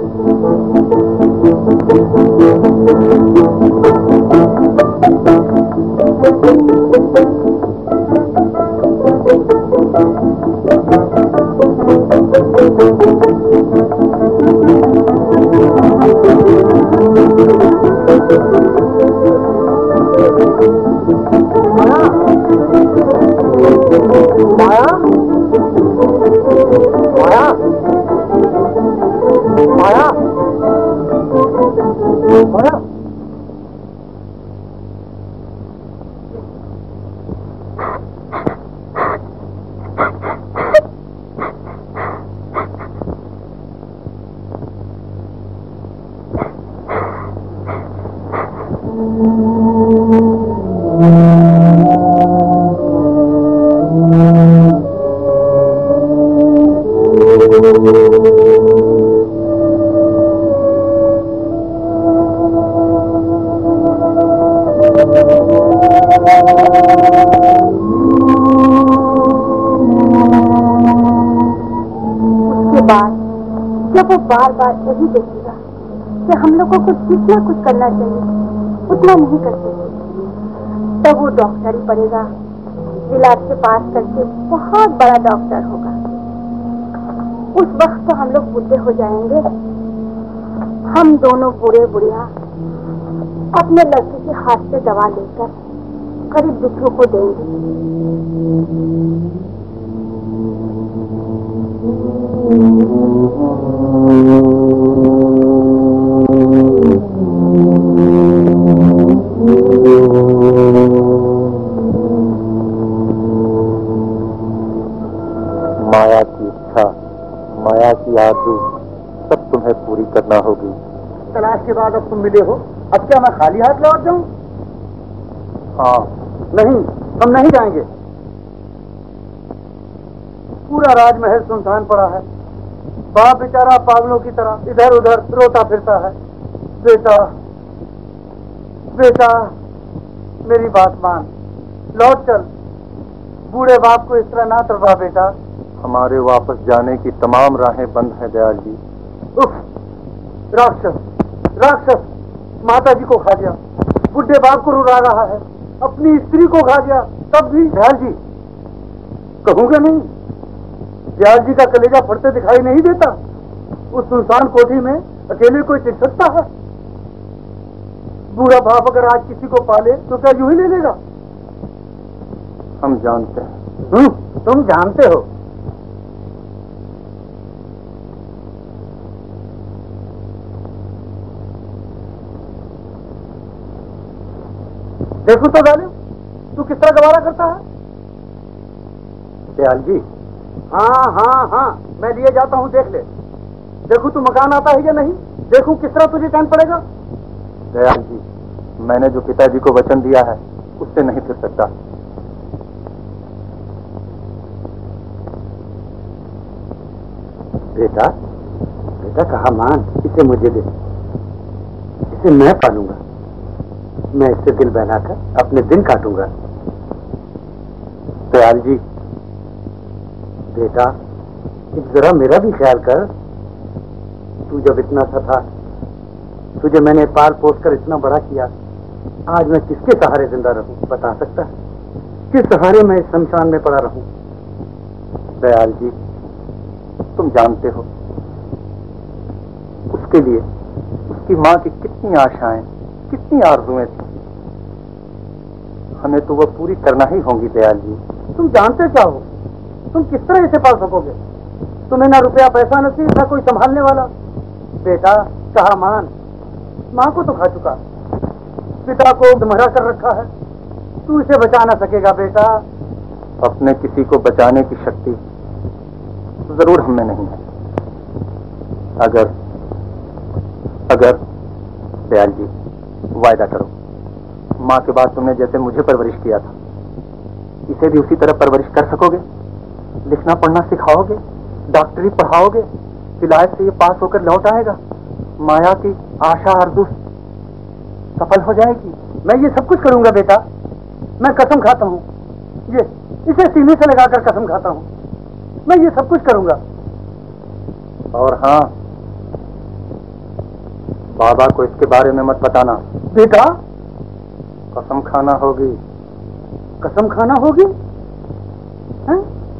माया, माया, माया, माया। जब वो बार बार यही देखेगा कि हम लोगों को जितना कुछ करना चाहिए उतना नहीं करते, तब वो डॉक्टर ही पढ़ेगा, इलाज के पास करके बहुत बड़ा डॉक्टर होगा। उस वक्त तो हम लोग बूढ़े हो जाएंगे। हम दोनों बूढ़े बुढ़िया अपने लड़के के हाथ से दवा लेकर गरीब दुखियों को देंगे। माया की इच्छा, माया की आरज़ू सब तुम्हें पूरी करना होगी। तलाश के बाद अब तुम मिले हो, अब क्या मैं खाली हाथ लौट जाऊं? हाँ। नहीं, हम नहीं जाएंगे। पूरा राजमहल सुनसान पड़ा है। बाप बेचारा पागलों की तरह इधर उधर रोता फिरता है। बेटा, बेटा, मेरी बात मान, लौट चल। बूढ़े बाप को इस तरह ना तड़पा बेटा। हमारे वापस जाने की तमाम राहें बंद हैं दयाल जी। उफ, राक्षस, राक्षस, माता जी को खा गया, बुढ़े बाप को रुला रहा है, अपनी स्त्री को खा गया, तब भी दयाल जी कहूंगा नहीं। दयाल जी का कलेजा फटते दिखाई नहीं देता। उस सुनसान कोठी में अकेले कोई टिक सकता है? बूढ़ा बाप अगर आज किसी को पाले तो क्या यूं ही ले लेगा? हम जानते हैं। तुम जानते हो? देखो तो जालिम, तू किस तरह गवारा करता है। दयाल जी। हाँ हाँ हाँ, मैं लिए जाता हूँ, देख ले। देखो तू मकान आता है या नहीं, देखो किस तरह तुझे चैन पड़ेगा। दयाल जी, मैंने जो पिताजी को वचन दिया है उससे नहीं फिर सकता। बेटा, बेटा कहा मान, इसे मुझे दे, इसे मैं पालूंगा, मैं इससे दिल बहलाकर अपने दिन काटूंगा। दयाल जी। बेटा, एक जरा मेरा भी ख्याल कर। तू जब इतना सा था, तुझे मैंने पाल पोस कर इतना बड़ा किया, आज मैं किसके सहारे जिंदा रहूं बता सकता है? किस सहारे मैं इस शमशान में पड़ा रहूं? दयाल जी, तुम जानते हो उसके लिए उसकी माँ की कितनी आशाएं, कितनी आरज़ुएं थी। हमें तो वो पूरी करना ही होंगी दयाल जी। तुम जानते क्या हो? तुम किस तरह इसे पाल सकोगे? तुम्हें ना रुपया पैसा नसीब, ना कोई संभालने वाला। बेटा कहा मान, माँ को तो खा चुका, पिता को मरा कर रखा है, तू इसे बचा ना सकेगा बेटा। अपने किसी को बचाने की शक्ति जरूर हमें नहीं है। अगर अगर दयाल जी वायदा करो, माँ के बाद तुमने जैसे मुझे परवरिश किया था, इसे भी उसी तरह परवरिश कर सकोगे? लिखना पढ़ना सिखाओगे, डॉक्टरी पढ़ाओगे, विलायत से ये पास होकर लौट आएगा, माया की आशा आरज़ू सफल हो जाएगी। मैं ये सब कुछ करूंगा बेटा, मैं कसम खाता हूँ, ये इसे सीने से लगाकर कसम खाता हूँ, मैं ये सब कुछ करूंगा। और हाँ, बाबा को इसके बारे में मत बताना। बेटा, कसम खाना होगी। कसम खाना होगी? हैं?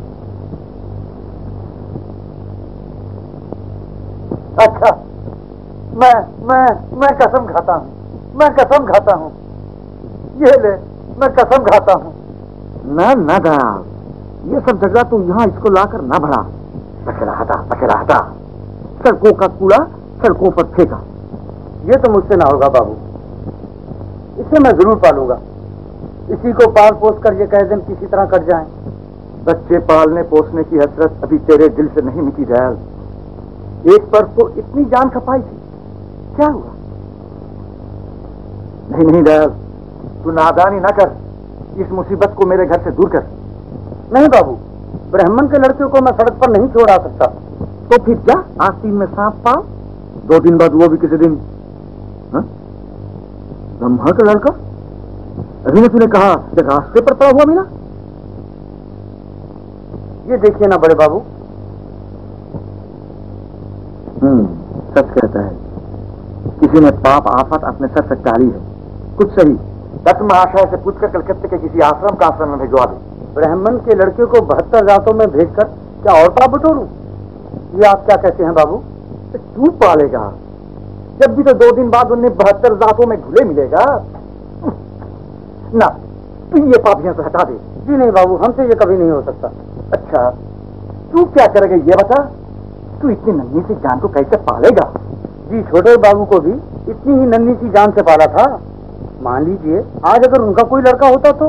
अच्छा, मैं कसम खाता हूँ, मैं कसम खाता हूँ, ये ले, मैं कसम खाता हूँ। न दयाल, ये सब झगड़ा तू यहाँ इसको लाकर न भरा। पचरा हटा, सड़कों का कूड़ा सड़कों पर फेंका। ये तो मुझसे ना होगा बाबू, इसे मैं जरूर पालूंगा। इसी को पाल पोस कर ये कह दिन किसी तरह कट जाएं। बच्चे पालने पोसने की हसरत अभी तेरे दिल से नहीं मिटी दयाल। एक पर तो इतनी जान खपाई थी, क्या हुआ? नहीं दयाल, तू नादानी ना कर, इस मुसीबत को मेरे घर से दूर कर। नहीं बाबू, ब्राह्मण के लड़के को मैं सड़क पर नहीं छोड़ा सकता। तो फिर क्या, आस्तीन में सांप पाओ, 2 दिन बाद वो भी किसी दिन। ब्रह्मा का लड़का? अभी ने तूने कहा कि रास्ते पर पड़ा हुआ मिला। ये देखिए ना बड़े बाबू। सच कहता है, किसी ने पाप आफत अपने सर से टाली है। कुछ सही, दत्त महाशय से पूछकर कलकत्ते के किसी आश्रम का आश्रम में भिजवा दे। ब्राह्मण के लड़के को 72 जातों में भेजकर क्या और पाप बटोरूं? ये आप क्या कहते हैं बाबू? तू पालेगा, जब भी तो 2 दिन बाद उन्हें 72 जातों में घुले मिलेगा ना। तू ये पाप यहाँ से हटा दे। जी नहीं बाबू, हमसे ये कभी नहीं हो सकता। अच्छा, तू क्या करेगा ये बता? तू इतनी नन्ही सी जान को कैसे पालेगा? जी छोटे बाबू को भी इतनी ही नन्ही सी जान से पाला था। मान लीजिए आज अगर उनका कोई लड़का होता तो।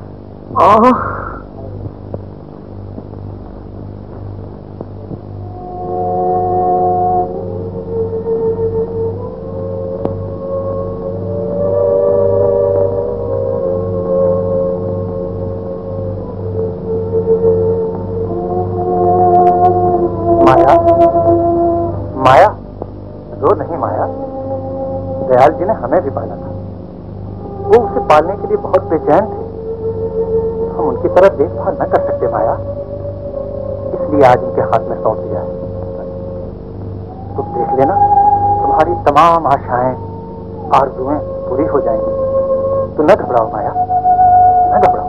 माया रो नहीं माया, दयाल जी ने हमें भी पाला था। वो उसे पालने के लिए बहुत बेचैन थे, हम उनकी तरह देखभाल न कर सकते माया, इसलिए आज उनके हाथ में सौंप दिया है। तुम देख लेना, तुम्हारी तमाम आशाएं आरज़ुएं पूरी हो जाएंगी। तो न घबराओ माया, न घबराओ।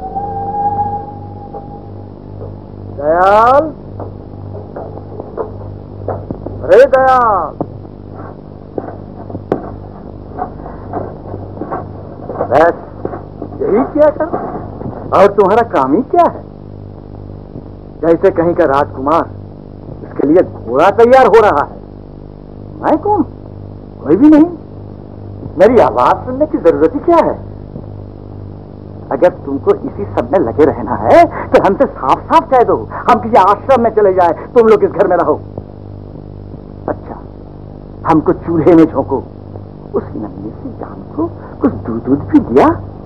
दयाल, अरे दयाल, बस यही क्या कर, और तुम्हारा काम ही क्या है? जैसे कहीं का राजकुमार, इसके लिए घोड़ा तैयार हो रहा है। मैं कौन? कोई भी नहीं। मेरी आवाज सुनने की जरूरत ही क्या है? अगर तुमको इसी सब में लगे रहना है तो हमसे साफ साफ कह दो, हम किसी आश्रम में चले जाए, तुम लोग इस घर में रहो। अच्छा, हमको चूल्हे में झोंको, उस नन्ही सी जान को कुछ दूध भी दिया?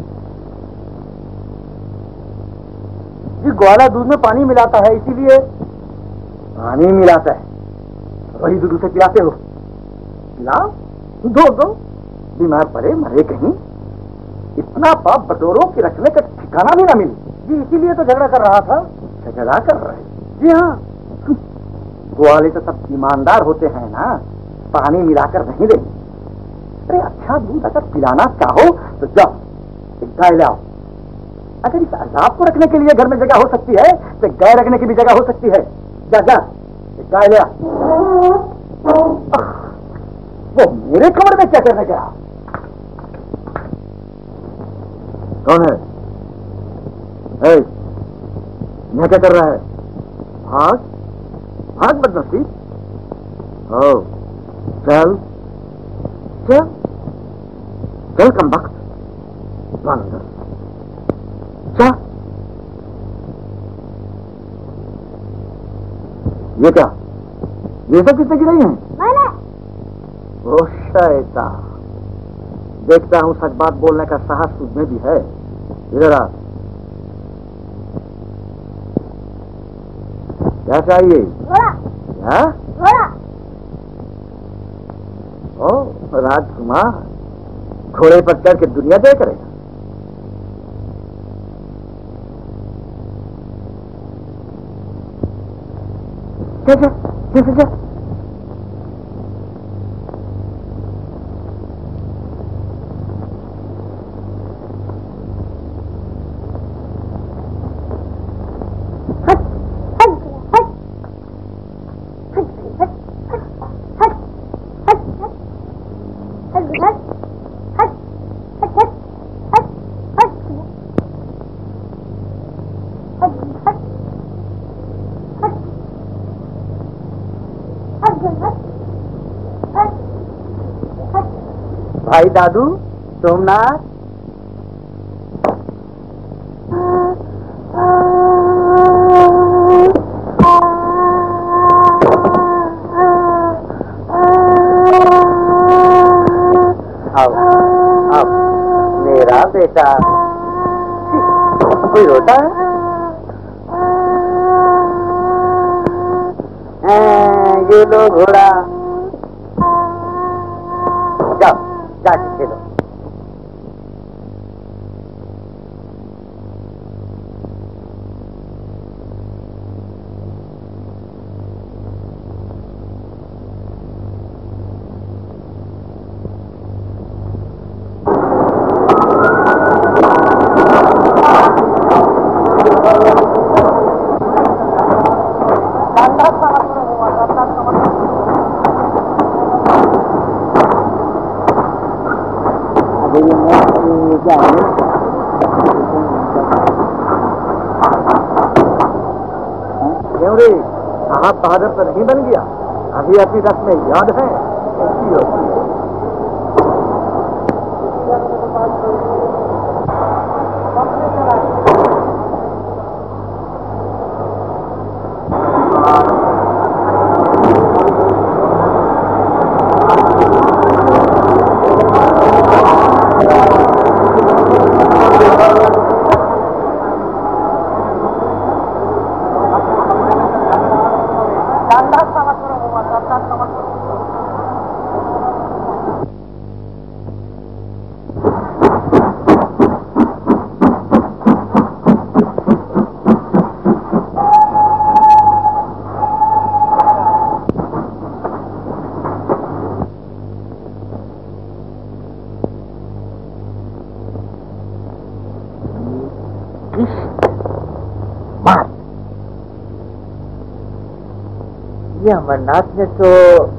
जी, ग्वाला दूध में पानी मिलाता है, इसीलिए। पानी मिलाता है, वही दूध उसे पिलाते हो? पिलाओ, दो बीमार पड़े मरे कहीं। इतना पाप बटोरों की रखने का ठिकाना भी ना मिले। जी, इसीलिए तो झगड़ा कर रहा था। झगड़ा कर रहे? जी हाँ। ग्वाले तो सब ईमानदार होते हैं ना, पानी मिलाकर नहीं देंगे। अरे अच्छा दूध अगर पिलाना चाहो तो जाओ एक गाय लाओ। अगर इस अजाब को रखने के लिए घर में जगह हो सकती है तो गाय रखने की भी जगह हो सकती है। जा जा एक गाय ले आ। वो मेरे कमरे में क्या करने गया? कौन है? मैं क्या कर रहा है? भाग भाग बदनसीब। ओ चल चल चल कम वक्त अंदर जा। ये क्या? ये सब किसने गिराई है? मैंने। ओ शैतान, देखता हूं सच बात बोलने का साहस तुझमें भी है। इधर आ। क्या चाहिए? घोड़ा। क्या? घोड़ा। ओ राजकुमार, घोड़े पर चढ़ के दुनिया जय करेगा? जा। भाई दादू, सोमनाथ। आओ मेरा बेटा। कोई रोता है? ये लो घोड़ा, जाओ जाके खेलो। क्यों रे, साहब बहादुर तो नहीं बन गया? अभी अपनी रस्में याद है? ऐसी होती है। ये अमरनाथ ने तो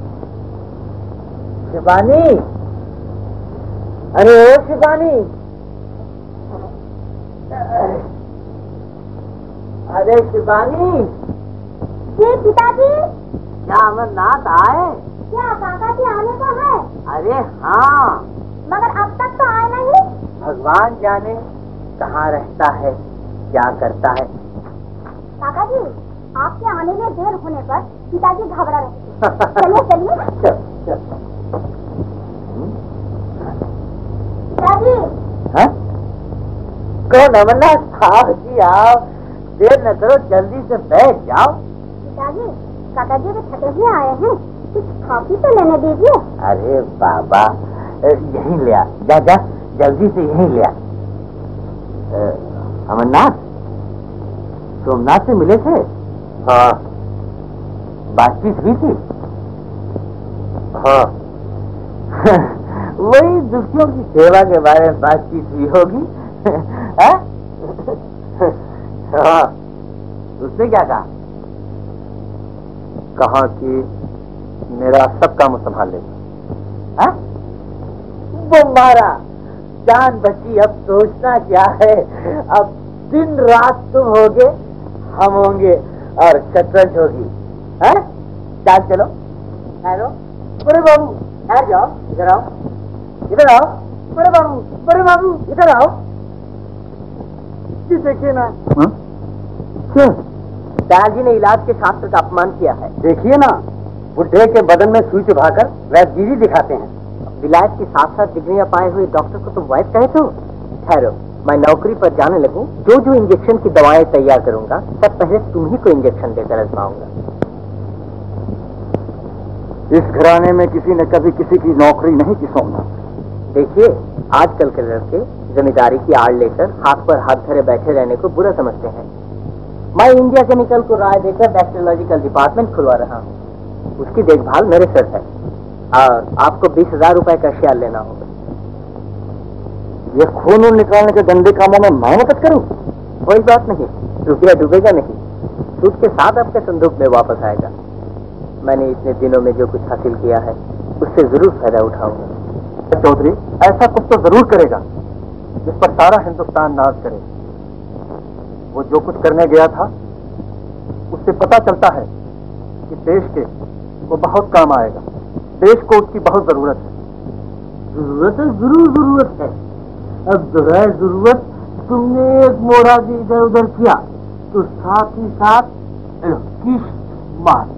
शिवानी, अरे ओ शिवानी, अरे शिवानी। जी पिताजी। क्या अमरनाथ आए? क्या काका जी आने को है? अरे हाँ, मगर अब तक तो आए नहीं। भगवान जाने कहाँ रहता है, क्या करता है। काका जी, आपके आने में देर होने पर पिताजी घबरा रहे थे। चलिए चलिए। पिताजी। हाँ? कौन अमरनाथ? आओ जी आओ, देर न करो, जल्दी से बैठ जाओ। पिताजी, काका जी भी थके हुए आए हैं, कुछ कॉफी तो लेने दीजिए। अरे बाबा, यहीं ले आ, जा जा जल्दी से यहीं ले आ। अमरनाथ, सोमनाथ से मिले थे? हाँ। बातचीत हुई थी? हाँ। वही दुखियों की सेवा के बारे में बातचीत हुई होगी। हाँ। उसने क्या कहा? कहा कि मेरा सब काम संभाल लेगा। हाँ? वो मारा, जान बची, अब सोचना क्या है। अब दिन रात तुम होगे, हम होंगे और शतरंज होगी। है? चाल चलो। ठहरो, बड़े बाबू ठहर जाओ, इधर आओ, इधर आओ। बड़े बाबू, बड़े बाबू इधर आओ। जी देखिए ना। क्यों? दादाजी ने इलाज के शास्त्र का अपमान किया है। देखिए ना, बुढ़े के बदन में सुई चुभाकर वैद्यगिरी दिखाते हैं। विलायत के साथ साथ डिग्रियां पाए हुए डॉक्टर को तुम वैद्य कहे तो? ठहरो, मैं नौकरी पर जाने लगूं, जो जो इंजेक्शन की दवाएं तैयार करूंगा सब पहले तुम ही को इंजेक्शन देकर आजमाऊंगा। इस घराने में किसी ने कभी किसी की नौकरी नहीं की सोमनाथ। देखिए, आजकल के लड़के जिम्मेदारी की आड़ लेकर हाथ पर हाथ धरे बैठे रहने को बुरा समझते हैं। मैं इंडिया केमिकल को राय देकर बैक्टीरियोलॉजिकल डिपार्टमेंट खुलवा रहा हूँ। उसकी देखभाल मेरे सर है और आपको 20,000 रुपए का शेयर लेना होगा। ये खून वून निकालने के गंदे कामों में मैं मदद करूं? कोई बात नहीं, रुपया डूबेगा नहीं, सूद के साथ आपके संदूक में वापस आएगा। मैंने इतने दिनों में जो कुछ हासिल किया है उससे जरूर फायदा उठाऊंगा। चौधरी, ऐसा कुछ तो जरूर करेगा जिस पर सारा हिंदुस्तान नाज करे। वो जो कुछ करने गया था उससे पता चलता है कि देश के वो बहुत काम आएगा। देश को उसकी बहुत जरूरत है। जरूरत है, जरूर जरूरत है। अब बगैर जरूरत तुमने एक मोड़ा भी इधर उधर किया तो साथ ही साथ किस बात।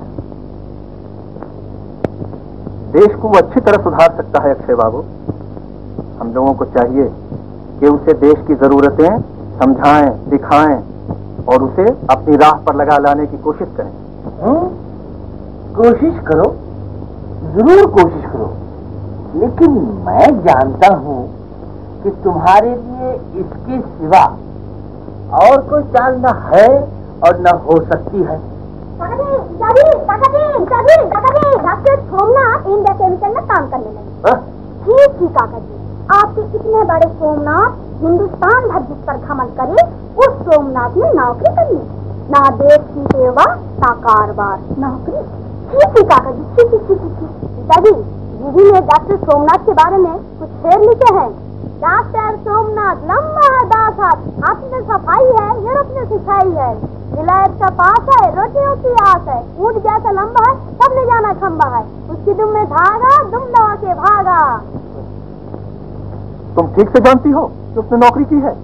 देश को वो अच्छी तरह सुधार सकता है अक्षय बाबू। हम लोगों को चाहिए कि उसे देश की जरूरतें समझाएं, दिखाएं और उसे अपनी राह पर लगा लाने की कोशिश करें। कोशिश करो, जरूर कोशिश करो, लेकिन मैं जानता हूँ कि तुम्हारे लिए इसके सिवा और कोई चाल न है और न हो सकती है। डॉक्टर सोमनाथ इंडिया केमिकल में काम करने लगे। ठीक ही काका जी, आपके इतने बड़े सोमनाथ हिंदुस्तान भर जिस पर घमंड करे उस सोमनाथ में नौकरी करनी, ना देश की सेवा ना कारोबार, नौकरी। ठीक ही काका जी, ठीक। पिताजी, दीदी ने डॉक्टर सोमनाथ के बारे में कुछ शेर लिखे हैं। डॉक्टर सोमनाथ लंबा है 10 हाथ, हाथ में सफाई है, यूरोप में सिखाई है, विलायत का पास है, रोटियों की आस है, ऊंट जैसा लंबा है, सब ले जाना खंबा है, उसकी दुम में धागा, दुम दबा के भागा। तुम ठीक से जानती हो कि उसने नौकरी की है?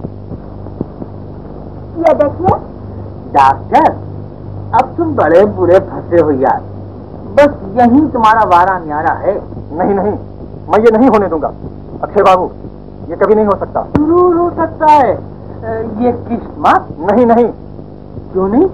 ये देखिए डॉक्टर, अब तुम बड़े बुरे फंसे हो यार। बस यही तुम्हारा वारा न्यारा है। नहीं, मैं ये नहीं होने दूंगा अक्षय बाबू। ये कभी नहीं हो सकता। जरूर हो सकता है। ये किस्मत। नहीं। क्यों नहीं?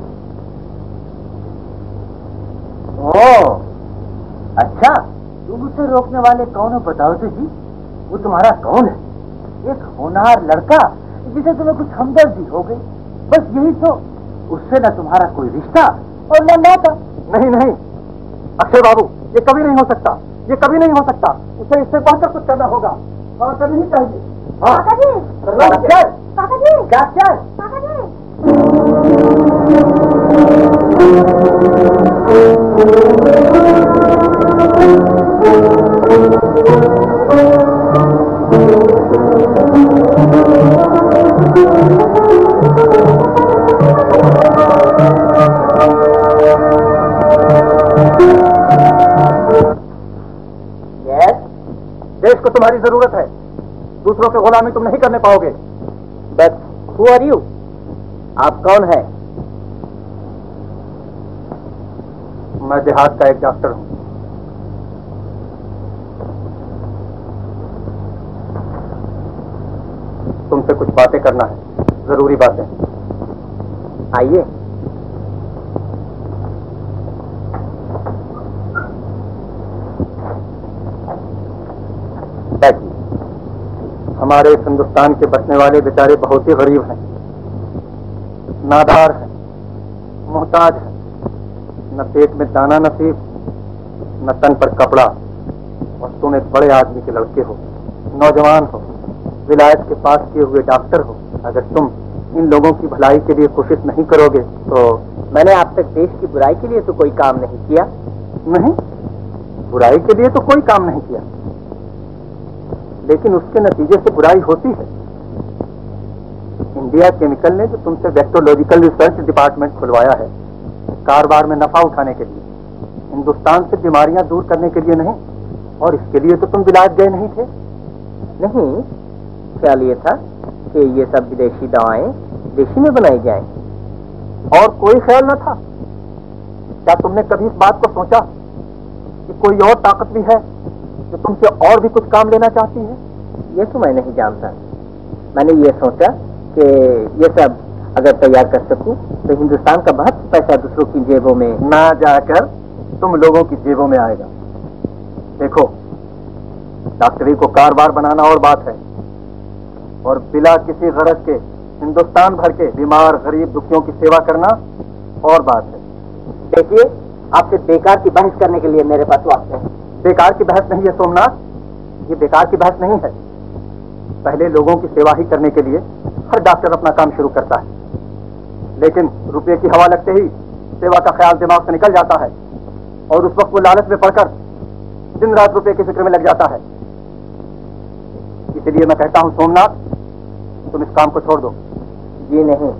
ओ, अच्छा, तुम उसे रोकने वाले कौन हो बताओ तो जी। वो तुम्हारा कौन है? एक होनहार लड़का जिसे तुम्हें कुछ हमदर्दी हो गई, बस यही तो। उससे न तुम्हारा कोई रिश्ता और न नाता। नहीं अक्षय बाबू, ये कभी नहीं हो सकता, ये कभी नहीं हो सकता। उसे इससे बढ़कर कुछ करना होगा और करनी ही चाहिए। काका जी, डॉक्टर, काका जी, डॉक्टर, काका जी। देश को तुम्हारी जरूरत है, दूसरों की गुलामी तुम नहीं करने पाओगे। But who are you? आप कौन है? मैं देहात का एक डॉक्टर हूं। तुमसे कुछ बातें करना है, जरूरी बातें। आइए। हमारे इस हिंदुस्तान के बसने वाले बेचारे बहुत ही गरीब हैं, नादार हैं, मोहताज हैं। न पेट में दाना नसीब, न तन पर कपड़ा। और तुम एक बड़े आदमी के लड़के हो, नौजवान हो, विलायत के पास किए हुए डॉक्टर हो। अगर तुम इन लोगों की भलाई के लिए कोशिश नहीं करोगे तो। मैंने आप तक देश की बुराई के लिए तो कोई काम नहीं किया। नहीं, बुराई के लिए तो कोई काम नहीं किया, लेकिन उसके नतीजे से बुराई होती है। इंडिया केमिकल ने जो तुमसे वेक्टोलॉजिकल रिसर्च डिपार्टमेंट खुलवाया है, कारोबार में नफा उठाने के लिए, हिंदुस्तान से बीमारियां दूर करने के लिए नहीं। और इसके लिए तो तुम विलायत गए नहीं थे। नहीं, ख्याल ये था कि ये सब विदेशी दवाएं देशी में बनाई जाएं। और कोई ख्याल न था? क्या तुमने कभी इस बात को सोचा कि कोई और ताकत भी है जो तुमसे और भी कुछ काम लेना चाहती है? ये तो मैं नहीं जानता। मैंने ये सोचा कि ये सब अगर तैयार कर सकूं तो हिंदुस्तान का बहुत पैसा दूसरों की जेबों में ना जाकर तुम लोगों की जेबों में आएगा। देखो, डॉक्टरी को कारोबार बनाना और बात है, और बिला किसी गरज के हिंदुस्तान भर के बीमार गरीब दुखियों की सेवा करना और बात है। देखिए, आपसे बेकार की बहस करने के लिए मेरे पास वक्त है। बेकार की बहस नहीं है सोमनाथ, ये बेकार की बहस नहीं है। पहले लोगों की सेवा ही करने के लिए हर डॉक्टर अपना काम शुरू करता है, लेकिन रुपये की हवा लगते ही सेवा का ख्याल दिमाग से निकल जाता है, और उस वक्त वो लालच में पड़कर दिन रात रुपये की फिक्र में लग जाता है। इसलिए मैं कहता हूं सोमनाथ, तुम इस काम को छोड़ दो। जी नहीं।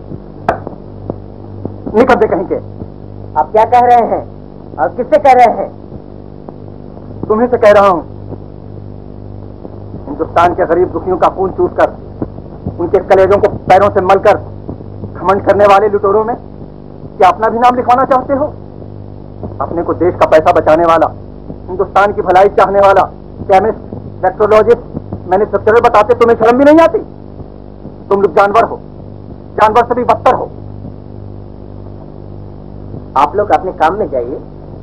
निकल दे कहीं के। आप क्या कह रहे हैं और किससे कह रहे हैं? तुम्हीं से कह रहा हूं। हिंदुस्तान के गरीब दुखियों का खून चूस कर, उनके कलेजों को पैरों से मलकर घमंड करने वाले लुटेरों में क्या अपना भी नाम लिखवाना चाहते हो? अपने को देश का पैसा बचाने वाला, हिंदुस्तान की भलाई चाहने वाला केमिस्ट, वेक्टोलॉजिस्ट, मैन्युफैक्चरर बताते तुम्हें शर्म भी नहीं आती? तुम लोग जानवर हो, जानवर से भी बदतर हो। आप लोग अपने काम में जाइए।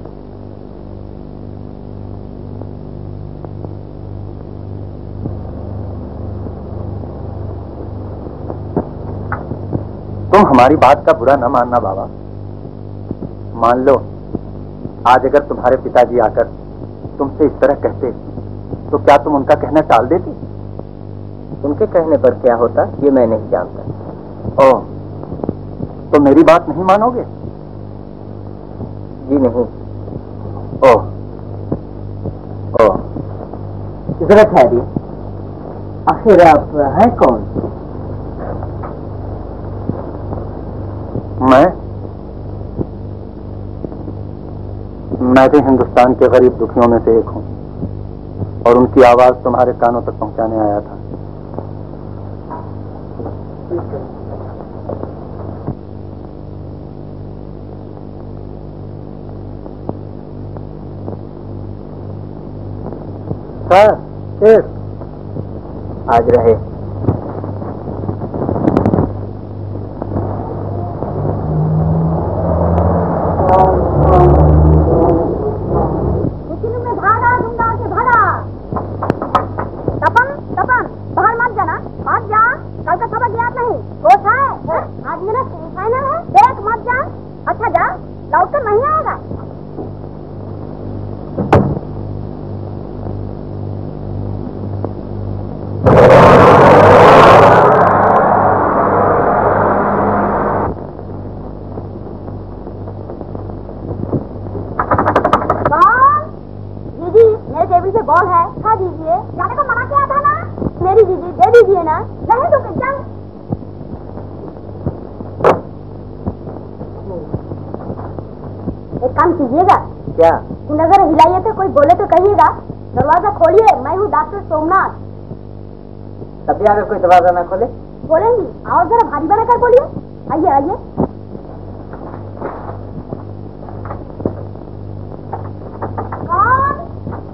तुम हमारी बात का बुरा न मानना बाबा। मान लो आज अगर तुम्हारे पिताजी आकर तुमसे इस तरह कहते तो क्या तुम उनका कहना टाल देती? उनके कहने पर क्या होता ये मैं नहीं जानता। ओह, तो मेरी बात नहीं मानोगे? जी नहीं। ओह ओह, जरा ठहरिए, आखिर आप हैं कौन? मैं भी हिंदुस्तान के गरीब दुखियों में से एक हूं, और उनकी आवाज तुम्हारे कानों तक पहुंचाने आया था। सर, आज रहे। दीजिए, जाने को मना किया था ना। मेरी दीदी दे दीजिए ना, नहीं तो जंग। एक काम कीजिएगा। क्या? नजर हिलाइए तो कोई बोले तो कहिएगा। दरवाजा खोलिए, मैं हूँ डॉक्टर सोमनाथ। तब भी अगर कोई दरवाजा ना खोले? बोलेंगी, आओ जरा भारी बनाकर बोलिए। आइए आइए। कौन?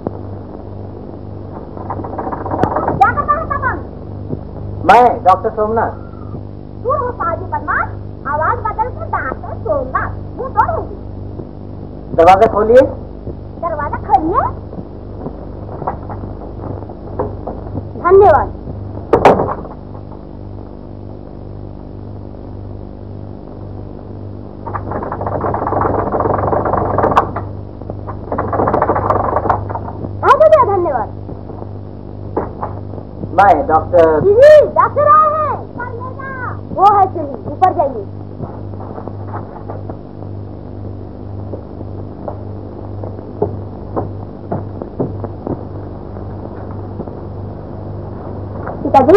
क्या करता है तपन? मैं डॉक्टर सोमनाथ। तू हो साजी बदमाश, आवाज बदल के डॉक्टर सोमनाथ, मुँह तोड़ूंगी। दरवाजा खोलिए। दरवाजा खोलिए। धन्यवाद। धन्यवाद। मैं डॉक्टर। जी डॉक्टर आए हैं। वो है, चलिए ऊपर जाइए। पिताजी।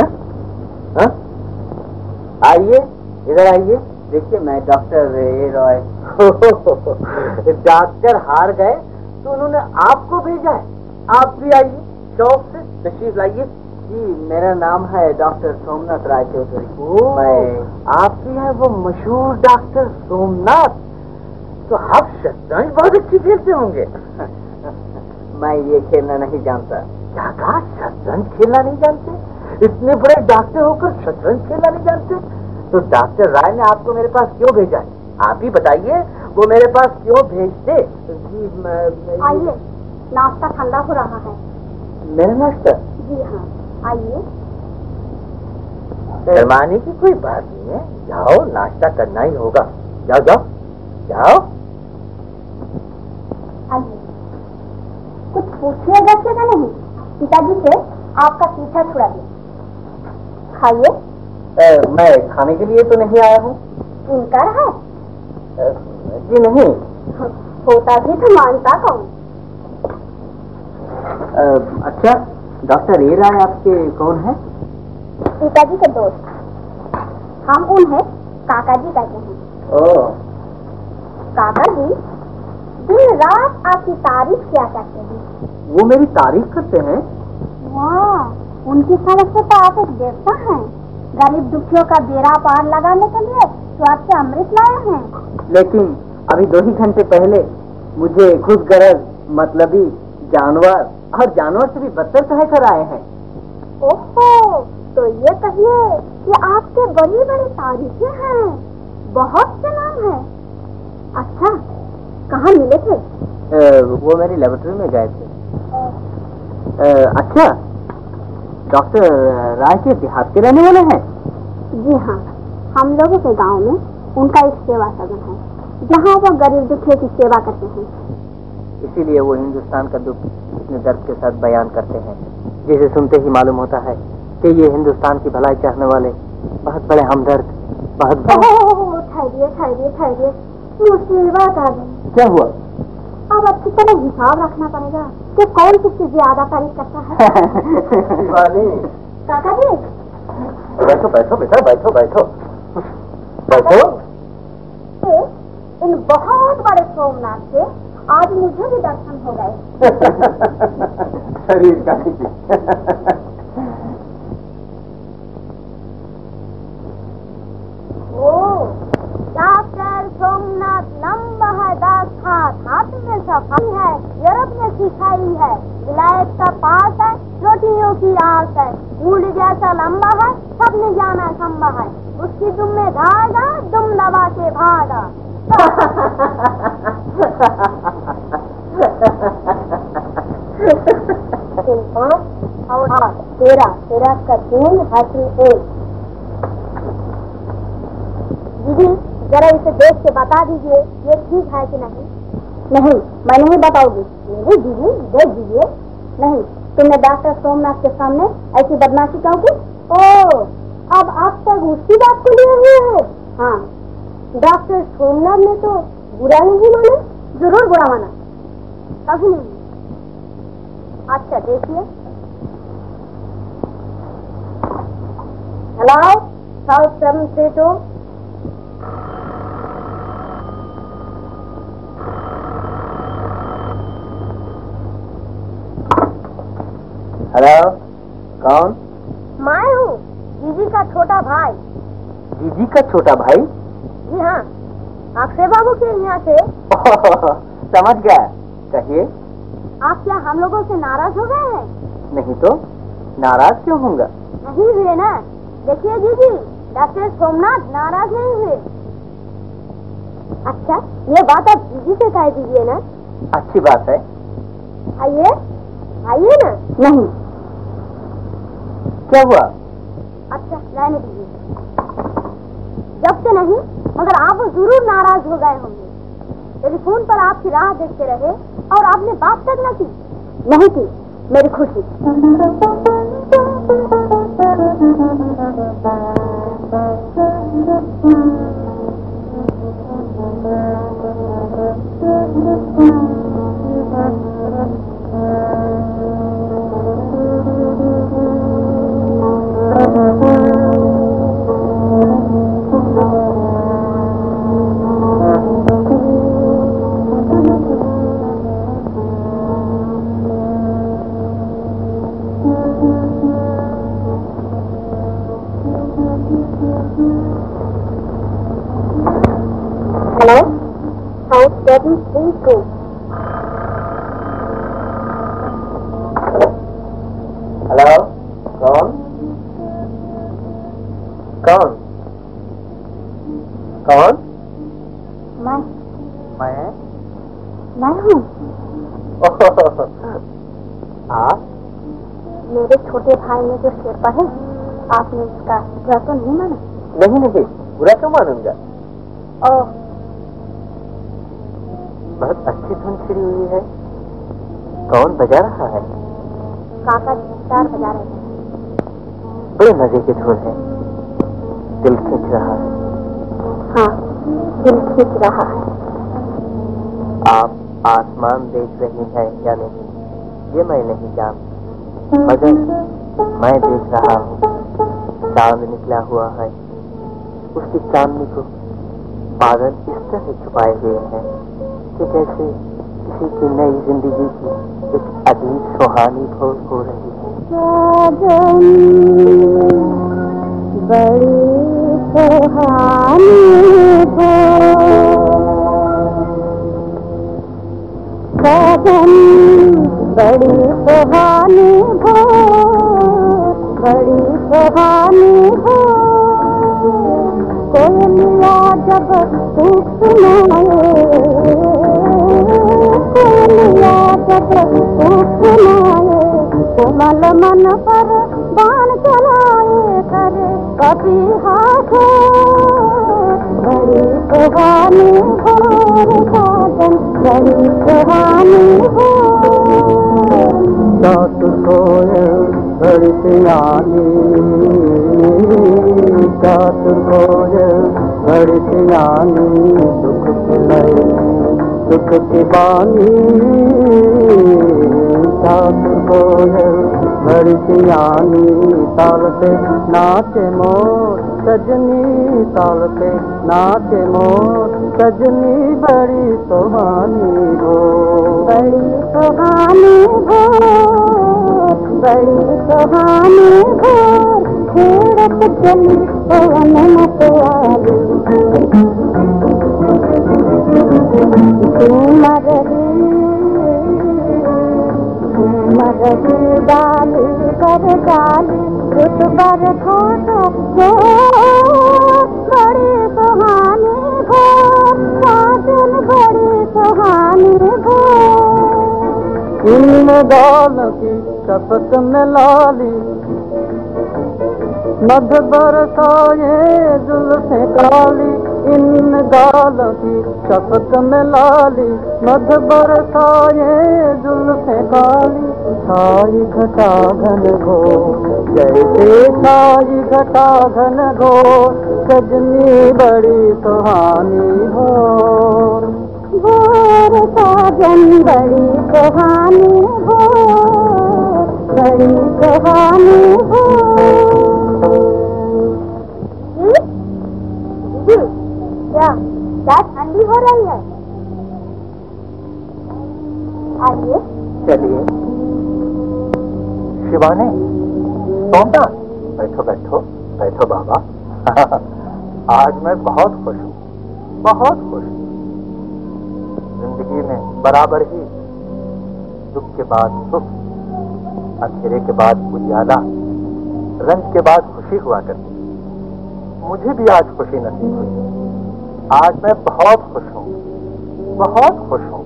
आइए, इधर आइए। देखिए, मैं डॉक्टर ए रॉय। डॉक्टर हार गए तो उन्होंने आपको भेजा है। आप भी आइए, शौक से तशरीफ लाइए। जी, मेरा नाम है डॉक्टर सोमनाथ राय चौधरी। मैं आप भी हैं वो मशहूर डॉक्टर सोमनाथ। तो आप शतरंज बहुत अच्छी खेलते होंगे। मैं ये खेलना नहीं जानता। क्या कहा? शतरंज खेलना नहीं जानते? इतने बड़े डॉक्टर होकर शतरंज खेलना नहीं जानते? तो डॉक्टर राय ने आपको मेरे पास क्यों भेजा है? आप ही बताइए, वो मेरे पास क्यों भेजते? जी, आइए, नाश्ता ठंडा हो रहा है। मेरा नाश्ता? जी हाँ, आइए। शर्माने की कोई बात नहीं है, जाओ, नाश्ता करना ही होगा। जाओ जाओ जाओ। आइए। कुछ पूछिएगा क्या नहीं? पिताजी से आपका पीछा छुड़ा दिया। खाइए। मैं खाने के लिए तो नहीं आया हूँ। इनकार है? जी नहीं। होता भी तो मानता कौन? अच्छा, डॉक्टर ए राय आपके कौन है? पिताजी के दोस्त। हम उन्हें काका जी कहते हैं। ओह। काका जी दिन रात आपकी तारीफ क्या करते हैं। वो मेरी तारीफ करते हैं? वाह, उनकी समझ से तो आप एक देवता हैं। गरीब दुखियों का बेड़ा पार लगाने के लिए स्वाद से अमृत लाए हैं। लेकिन अभी 2 ही घंटे पहले मुझे खुशगरज मतलबी जानवर और जानवर से भी बदतर कहकर आए हैं। ओहो, तो ये कहिए कि आपके बड़ी बड़ी तारीफें हैं, बहुत से नाम है। अच्छा, कहाँ मिले थे? वो मेरी लेबोरेटरी में गए थे। अच्छा, डॉक्टर राय के देहात के रहने वाले हैं? जी हाँ, हम लोगों के गांव में उनका एक सेवा सदन है, जहाँ वो गरीब दुखियों की सेवा करते हैं। इसीलिए वो हिंदुस्तान का दुख इतने दर्द के साथ बयान करते हैं, जिसे सुनते ही मालूम होता है कि ये हिंदुस्तान की भलाई चाहने वाले बहुत बड़े हमदर्द, बहुत ठहरिए ठहरिए ठहरिए, मुसीबत आ गई। क्या हुआ? अब अच्छी तरह हिसाब रखना पड़ेगा कि कौन किससे ज्यादा तारीफ करता है। काका जी, बैठो बैठो बेटा, बैठो बैठो बैठो। इन बहुत बड़े सोमनाथ से आज मुझे भी दर्शन हो गए। शरीर का नहीं। डॉक्टर सोमनाथ लंबा है, दास हाथ में सफाई है, यूरोप में सिखाई है, विलायत का पास है, रोटियों की आस है, ऊँट जैसा लंबा है, सबने जाना संभव है, उसकी दुम में धागा, दुम दबा के भागा। और तेरा का 3 हासिल 1। दीदी, जरा इसे देख के बता दीजिए ये ठीक है कि नहीं। नहीं, मैं नहीं बताऊंगी। मेरी दीदी, देख दीजिए। नहीं, तुमने डॉक्टर सोमनाथ के सामने ऐसी बदमाशी क्यों की? ओह, अब आप तक उसकी बात को लिए हुए हैं। हाँ, डॉक्टर सोमनाथ ने तो बुरा नहीं माना। जरूर बुरा माना, कभी नहीं। अच्छा देखिए। Hello, south 732। हेलो, कौन? मैं हूँ जीजी का छोटा भाई। जीजी का छोटा भाई? जी हाँ, अक्षय बाबू के यहाँ से। समझ गया, कहिए। आप क्या हम लोगों से नाराज हो गए हैं? नहीं तो, नाराज क्यों होऊंगा? नहीं हुए ना। देखिए जीजी, डॉक्टर सोमनाथ नाराज नहीं हुए। अच्छा, ये बात आप जीजी से कह दीजिए ना। अच्छी बात है। आइए, आइए ना। नहीं। क्या हुआ? अच्छा, रहने दीजिए। जब से नहीं, मगर आप जरूर नाराज हो गए होंगे। टेलीफोन पर आपकी राह देखते रहे और आपने बात तक न की। नहीं की, मेरी खुशी। Hello, south 732। हेलो, कौन? कौन? कौन? मैं हूँ। आप? मेरे छोटे भाई ने जो शेरपा है, आपने उसका बुरा तो नहीं माना? नहीं नहीं, बुरा क्यों मानूंगा। ओह, बहुत अच्छी धुन छिड़ी हुई है। कौन बजा रहा है? काका जी गिटार बजा रहे हैं। बड़े मजे की धुन है, दिल खींच रहा है। हाँ, दिल खींच रहा है। आप आसमान देख रही हैं या नहीं, ये मैं नहीं जानता, मगर मैं देख रहा हूँ। चांद निकला हुआ है, उसकी चांदनी को बादल इस तरह छुपाए हुए हैं कि जैसे किसी की नई जिंदगी की एक अजीब सुहानी भोर हो रही है। बड़ी सुहानी गगन, बड़ी सुहानी हो, बड़ी सुहानी हो। कोयलिया जब सूख सुनाए, कोयलिया जब सूख सुनाए, कोमल मन पर बाण चलाए करे कभी हाथों। बड़ी सुहानी हो साजन, बड़ी सुहानी हो। चातुर कोयल बड़ी सियानी, चातुर कोयल बड़ी सियानी, दुख की लय दुख की बानी। चातुर कोयल बड़ी सियानी, ताल पे नाचे मोर सजनी, ताल पे नाचे मोर सजनी, बड़ी सुहानी हो, बड़ी सुहानी हो, बड़ी सुहानी हो। खेड़त चली पवन मतवाली, झूम रही डाली कर डाली, रुत पर खोटो बड़ी सुहानी हो साजन, बड़ी सुहानी हो। इन दाल की शपथ में लाली, मध बरसाए जुल्फे काली। इन दाल की शपथ में लाली, मध बरसाए जुल्फे काली। छाई घटा घन घोर, जैसे छाई घटा घन घोर, सजनी बड़ी सुहानी हो। भोर साजन बड़ी सुहानी हो। बड़ी सुहानी हो। जी क्या क्या ठंडी हो रही है? आइए। चलिए। शिवानी, सोमना, बैठो बैठो बैठो बाबा। आज मैं बहुत खुश हूँ, बहुत खुश हूँ। जिंदगी में बराबर ही दुख के बाद सुख, अंधेरे के बाद उजाला, रंज के बाद खुशी हुआ करती। मुझे भी आज खुशी नसीब हुई। आज मैं बहुत खुश हूँ, बहुत खुश हूँ।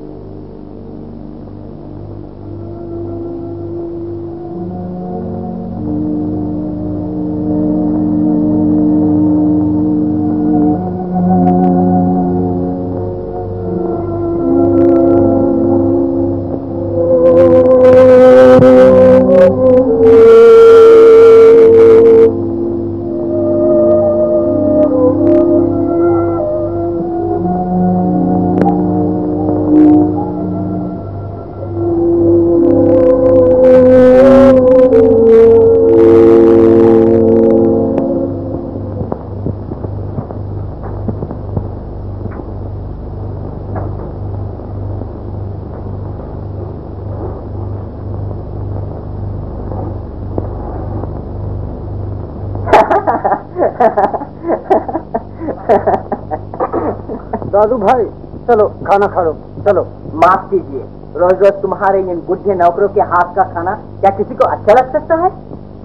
दादू भाई चलो खाना खा लो, चलो। माफ कीजिए, रोज रोज तुम्हारे इन बुढ़े नौकरों के हाथ का खाना क्या किसी को अच्छा लग सकता है?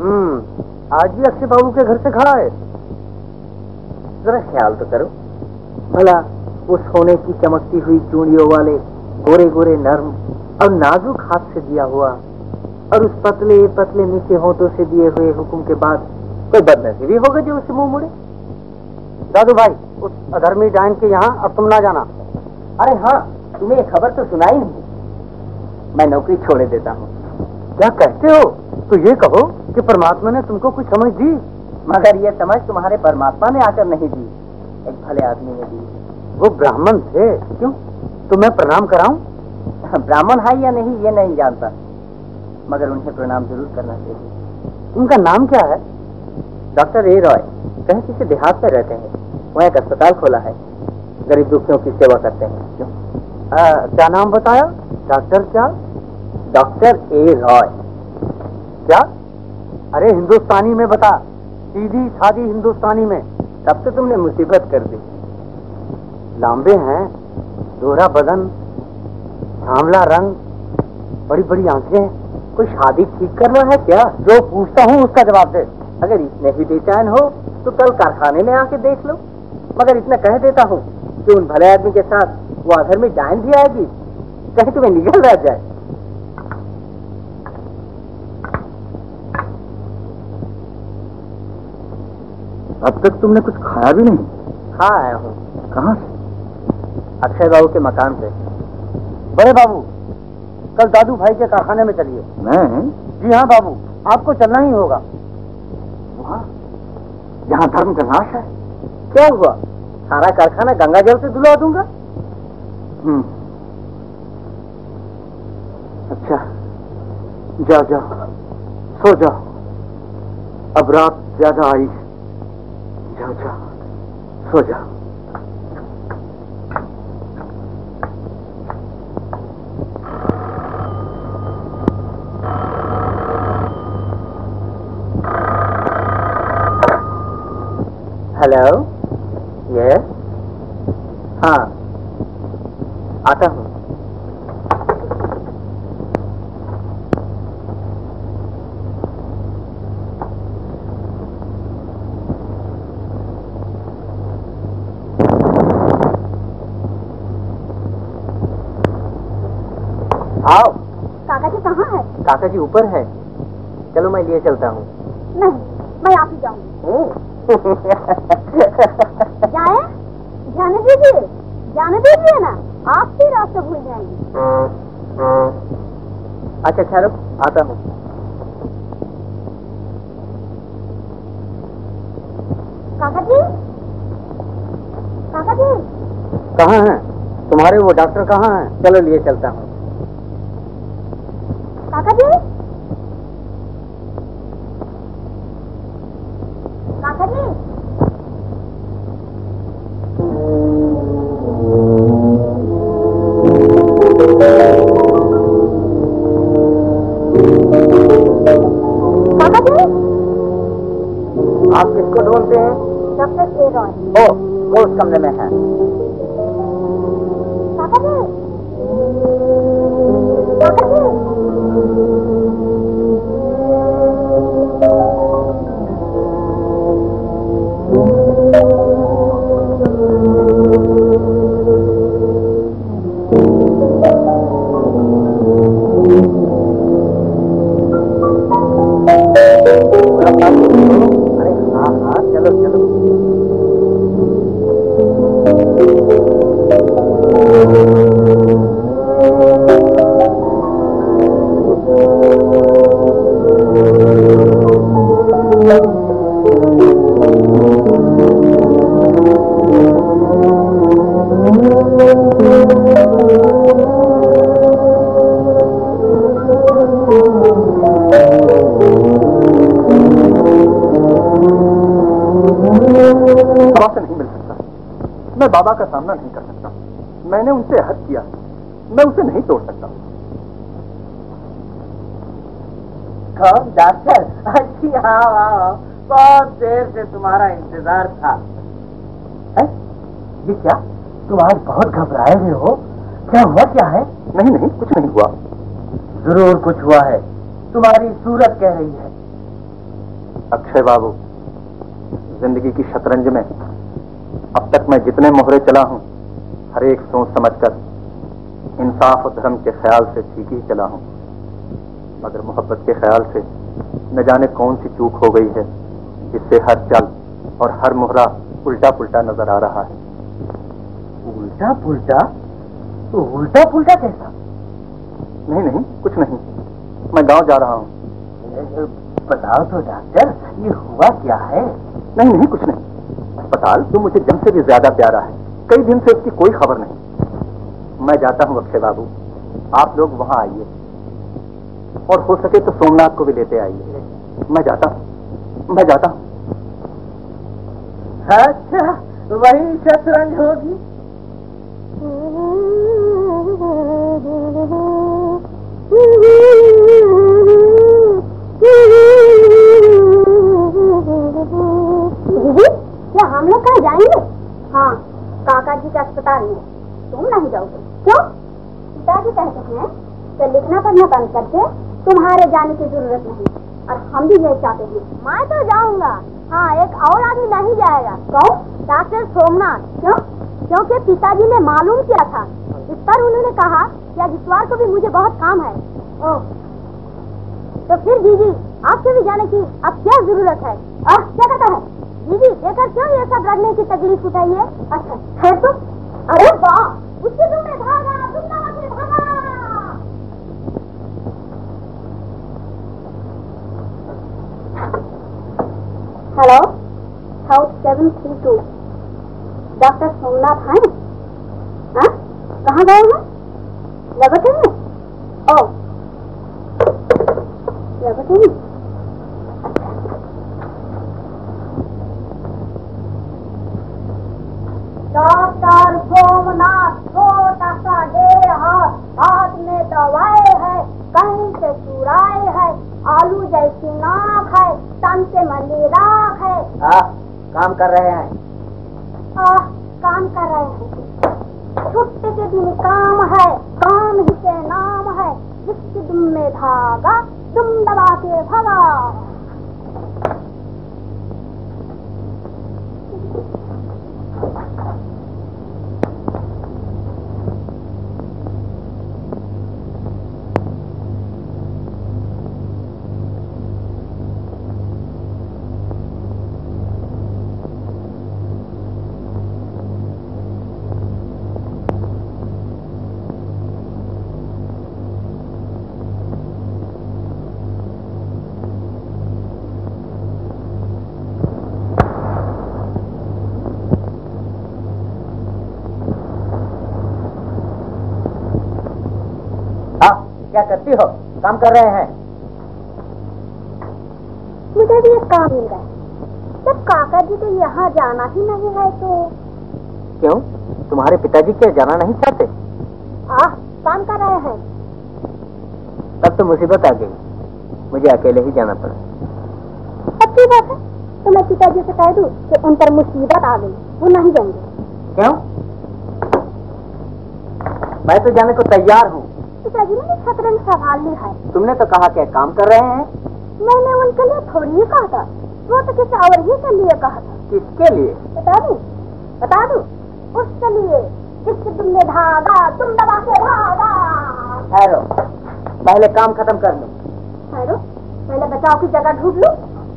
आज भी अक्षय बाबू के घर से खड़ा है। जरा ख्याल तो करो भला, वो सोने की चमकती हुई चूड़ियों वाले गोरे गोरे नर्म और नाजुक हाथ से दिया हुआ और उस पतले पतले नीचे होठों से दिए हुए हुक्म के बाद कोई बदनसीबी होगा जो उसे मुंह मुड़े? दादू भाई उस अधर्मी डायन के यहाँ अब तुम ना जाना। अरे हाँ, तुम्हें ये खबर तो सुनाई नहीं, मैं नौकरी छोड़ देता हूँ। क्या कहते हो? तो ये कहो कि परमात्मा ने तुमको कुछ समझ दी। मगर ये समझ तुम्हारे परमात्मा ने आकर नहीं दी, एक भले आदमी ने दी। वो ब्राह्मण थे। क्यों, तुम्हें प्रणाम कराऊं? ब्राह्मण है या नहीं ये नहीं जानता, मगर उन्हें प्रणाम जरूर करना चाहिए। उनका नाम क्या है? डॉक्टर ए रॉय, कहीं किसी देहात में रहते हैं। वहाँ एक अस्पताल खोला है, गरीब दुखियों की सेवा करते हैं। क्यों? क्या नाम बताया? डॉक्टर क्या? Doctor A Roy. क्या? अरे हिंदुस्तानी में बता, सीधी सादी हिंदुस्तानी में। तब तो तुमने मुसीबत कर दी। लांबे हैं, दोहरा बदन, सांवला रंग, बड़ी बड़ी आंखें। कोई शादी ठीक करना है क्या? जो पूछता हूँ उसका जवाब दे। अगर इसमें ही बेचैन हो तो कल कारखाने में आके देख लो। मगर इतना कह देता हूँ कि उन भले आदमी के साथ वो अधर्मी डायन भी आएगी, कहीं तुम्हें निगल रह जाए। अब तक तुमने कुछ खाया भी नहीं? हाँ आया हूँ। कहाँ से? अक्षय बाबू के मकान से। बड़े बाबू, कल दादू भाई के कारखाने में चलिए। मैं? जी हाँ बाबू, आपको चलना ही होगा। वहाँ यहाँ धर्म का नाश है। क्या हुआ, सारा कारखाना गंगा जल से धुला दूंगा? अच्छा, जाओ जाओ, सो जाओ, अब रात ज्यादा आई। जाओ जाओ, सो जाओ। हेलो, यस, हाँ आता हूँ। आओ। काका जी कहाँ है? काका जी ऊपर है, चलो मैं लिए चलता हूँ। नहीं, मैं आप ही जाऊंगी। जाए? जाने दीजिए ना, आप भी रास्ते भूल जाएंगे। अच्छा ठहरो, आता हूँ। काका जी, काका जी, कहाँ हैं तुम्हारे वो डॉक्टर? कहाँ हैं? चलो लिए चलता हूँ। काका जी, आप किसको ढूंढते हैं? Doctor A Roy. ओ, वो उस कमरे में है। काका जी, काका जी। अरे हाँ हाँ, चलो चलो। से नहीं मिल सकता, मैं बाबा का सामना नहीं कर सकता, मैंने उनसे हद किया, मैं उसे नहीं तोड़ सकता। कौन डॉक्टर? अच्छी, हाँ हाँ, बहुत देर से तुम्हारा इंतजार था। है? ये क्या, तुम आज बहुत घबराए हुए हो? क्या हुआ, क्या है? नहीं नहीं, कुछ नहीं हुआ। जरूर कुछ हुआ है, तुम्हारी सूरत कह रही है। अक्षय बाबू, जिंदगी की शतरंज में अब तक मैं जितने मोहरे चला हूं, हर एक सोच समझकर इंसाफ और धर्म के ख्याल से ठीक ही चला हूं, मगर मोहब्बत के ख्याल से न जाने कौन सी चूक हो गई है, जिससे हर चल और हर मोहरा उल्टा पुल्टा नजर आ रहा है। उल्टा पुल्टा? तो उल्टा पुल्टा कैसा? नहीं नहीं, कुछ नहीं, मैं गांव जा रहा हूं। बताओ तो डॉक्टर, ये हुआ क्या है? नहीं नहीं, कुछ नहीं। अस्पताल जो मुझे जम से भी ज्यादा प्यारा है, कई दिन से उसकी कोई खबर नहीं। मैं जाता हूं अक्षय बाबू, आप लोग वहां आइए और हो सके तो सोमनाथ को भी लेते आइए। मैं जाता हूं। अच्छा, वही शतरंज होगी। क्या हम लोग कहाँ जाएंगे? हाँ, काका जी के अस्पताल में। तुम नहीं जाओगे? क्यों? पिताजी कहते हैं कि लिखना पढ़ना बंद करके तुम्हारे जाने की जरूरत नहीं, और हम भी यही चाहते हैं। मैं तो जाऊंगा। हाँ, एक और आदमी नहीं जाएगा। कौन? डॉक्टर सोमनाथ। क्यों? क्योंकि पिताजी ने मालूम किया था, इस पर उन्होंने कहा कि आज इतवार को भी मुझे बहुत काम है। ओह, तो फिर जीजी आपके भी जाने की अब क्या जरूरत है? क्या कहता है जीजी? देखकर क्यों ये सब रखने की तकलीफ उठाई है? अच्छा है तो? अरे वाह, उसके रूम में भागा, वृंदावन में भागा। हेलो, हाउस 732, डॉक्टर सोमनाथ हैं? हाँ, कहाँ गए हैं? लेबोरेटरी में? ओह, लेबोरेटरी में। डॉक्टर सोमनाथ, छोटा सा डेढ़ हाथ में दवाई है, कहीं से चुराई है, आलू जैसी नाक है, तन से मली राख है। काम कर रहे हैं। काम कर रहे हैं। छुट्टी के दिन काम है, काम ही के नाम है, जिसकी दुम में धागा तुम दबा के भगा। क्या करती हो? काम कर रहे हैं। मुझे भी एक काम मिल गया। जब काका जी को यहाँ जाना ही नहीं है तो? क्यों, तुम्हारे पिताजी क्या जाना नहीं चाहते? काम कर रहे हैं। तब तो मुसीबत आ गई, मुझे अकेले ही जाना पड़ा। अच्छी बात है, तो मैं पिताजी से कह दूं कि उन पर मुसीबत आ गई, वो नहीं जाएंगे। क्यों? मैं तो जाने को तैयार हूँ। पिताजी ने शतरंज संभाल ली है। तुमने तो कहा क्या काम कर रहे हैं? मैंने उनके लिए थोड़ी ही कहा था, वो तो किसी और ही के लिए कहा था। किसके लिए? बता दूं? उसके लिए जिससे तुमने भागा, तुम दबा के भागा। ठहरो, पहले काम खत्म कर लो। ठहरो, पहले बचाव की जगह ढूंढ लो।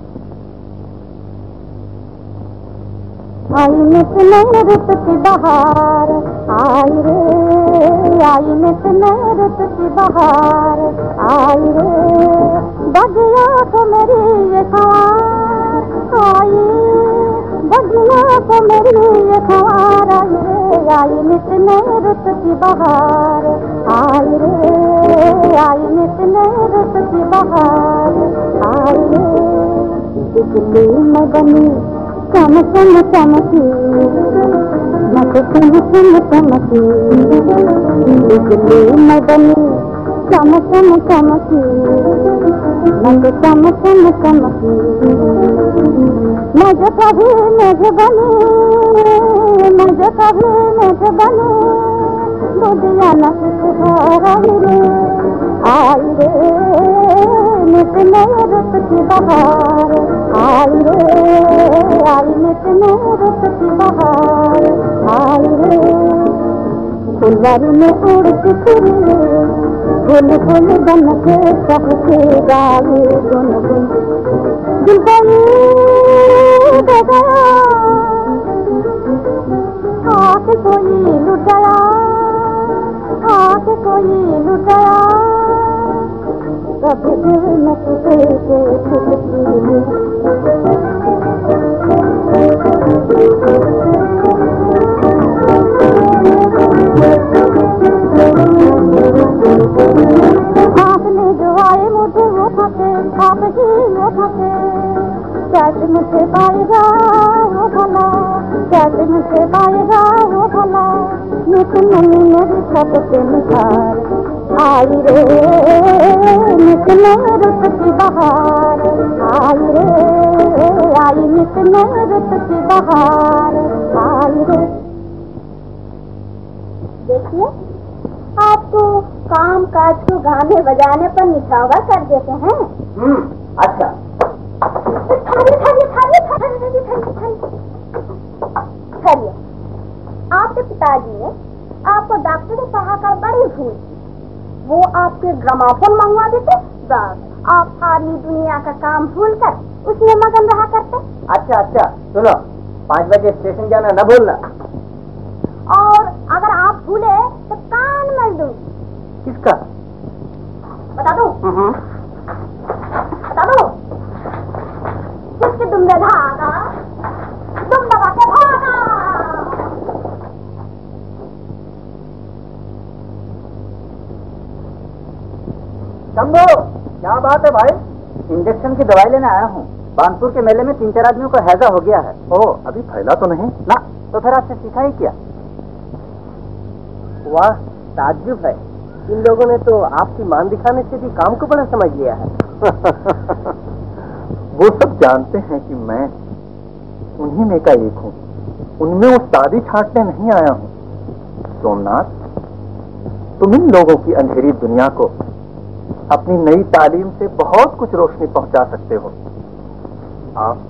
आई नित रुत की बहार, आई रे आई नित रुत की बहार, आई रे बगिया को मेरी ये सवार, आई बगिया को मेरी ये सवार, आई नित रुत की बहार, आई रे आई नित रुत की बहार, आई रे बिजली में बनी चम चम चमकी, नक चम चम चमकी, बिजली में बनी चम चम चमकी, नक चम चम चमकी। मैं जो कभी मेघ बनी, मैं जो कभी मेघ बनी, बुझिया न किसी रे, आई रे नित नए रुत की बहार, आई रे आई नित नए रुत की बहार, आई रे फुलवारी में उड़ती फिरी, फूल फूल बन के सबके गावे गुनगुन, दिल गया आके कोई लुटाया, आके कोई लुटाया, कभी दिल में किसी के छुटकी आपने जो आए मुझे वो फंसे, आप ही वो फंसे, कैसे मुझे पाएगा वो भला, कैसे मुझे पाएगा वो भला, नित नई मेरी छत पे निखार, आई रे नित नई रुत की बहार, आई रे आई नित नई रुत की बहार, आई रे। देखिए, आप तो काम काज को गाने बजाने पर निछावर कर देते हैं। अच्छा। आपके पिताजी ने आपको डॉक्टरी पढ़ाकर बड़ी भूल की, वो आपके ग्रामोफोन मंगवा देते, बस आप सारी दुनिया का काम भूलकर उसमें मगन रहा करते। अच्छा अच्छा, सुनो, 5 बजे स्टेशन जाना न भूलना। और अगर आप भूले तो कान मल दूंगी। किसका? बता दो, बता दो, किसके तुमने भागा, तुम दबा के भागा। शंभू, क्या बात है भाई? इंजेक्शन की दवाई लेने आया हूँ। बानपुर के मेले में 3-4 आदमियों को हैजा हो गया है। ओह, अभी फैला तो नहीं ना? तो फिर आपसे सीखा ही क्या? वाह, ताज्जुब है, इन लोगों ने तो आपकी मान दिखाने से भी काम को बड़ा समझ लिया है। वो सब जानते हैं कि मैं उन्हीं में का एक हूँ, उनमें उस्तादी छांटने नहीं आया हूँ। सोमनाथ, तुम इन लोगों की अंधेरी दुनिया को अपनी नई तालीम से बहुत कुछ रोशनी पहुंचा सकते हो। आप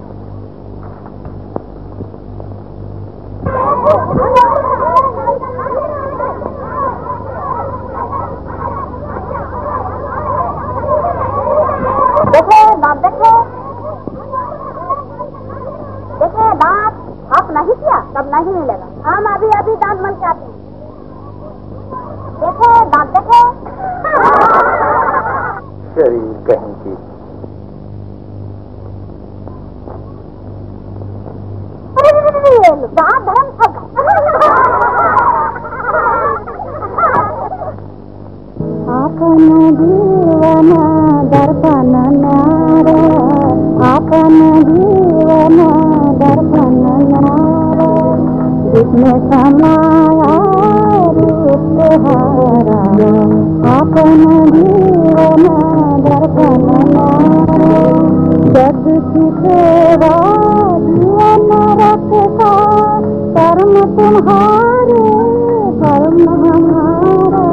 देखे दांत आप नहीं किया तब नहीं मिलेगा, हम अभी अभी दांत मन के आते हैं। देखे दांत, देखे शरीर कहीं की। तुम्हारे कर्म हमारा,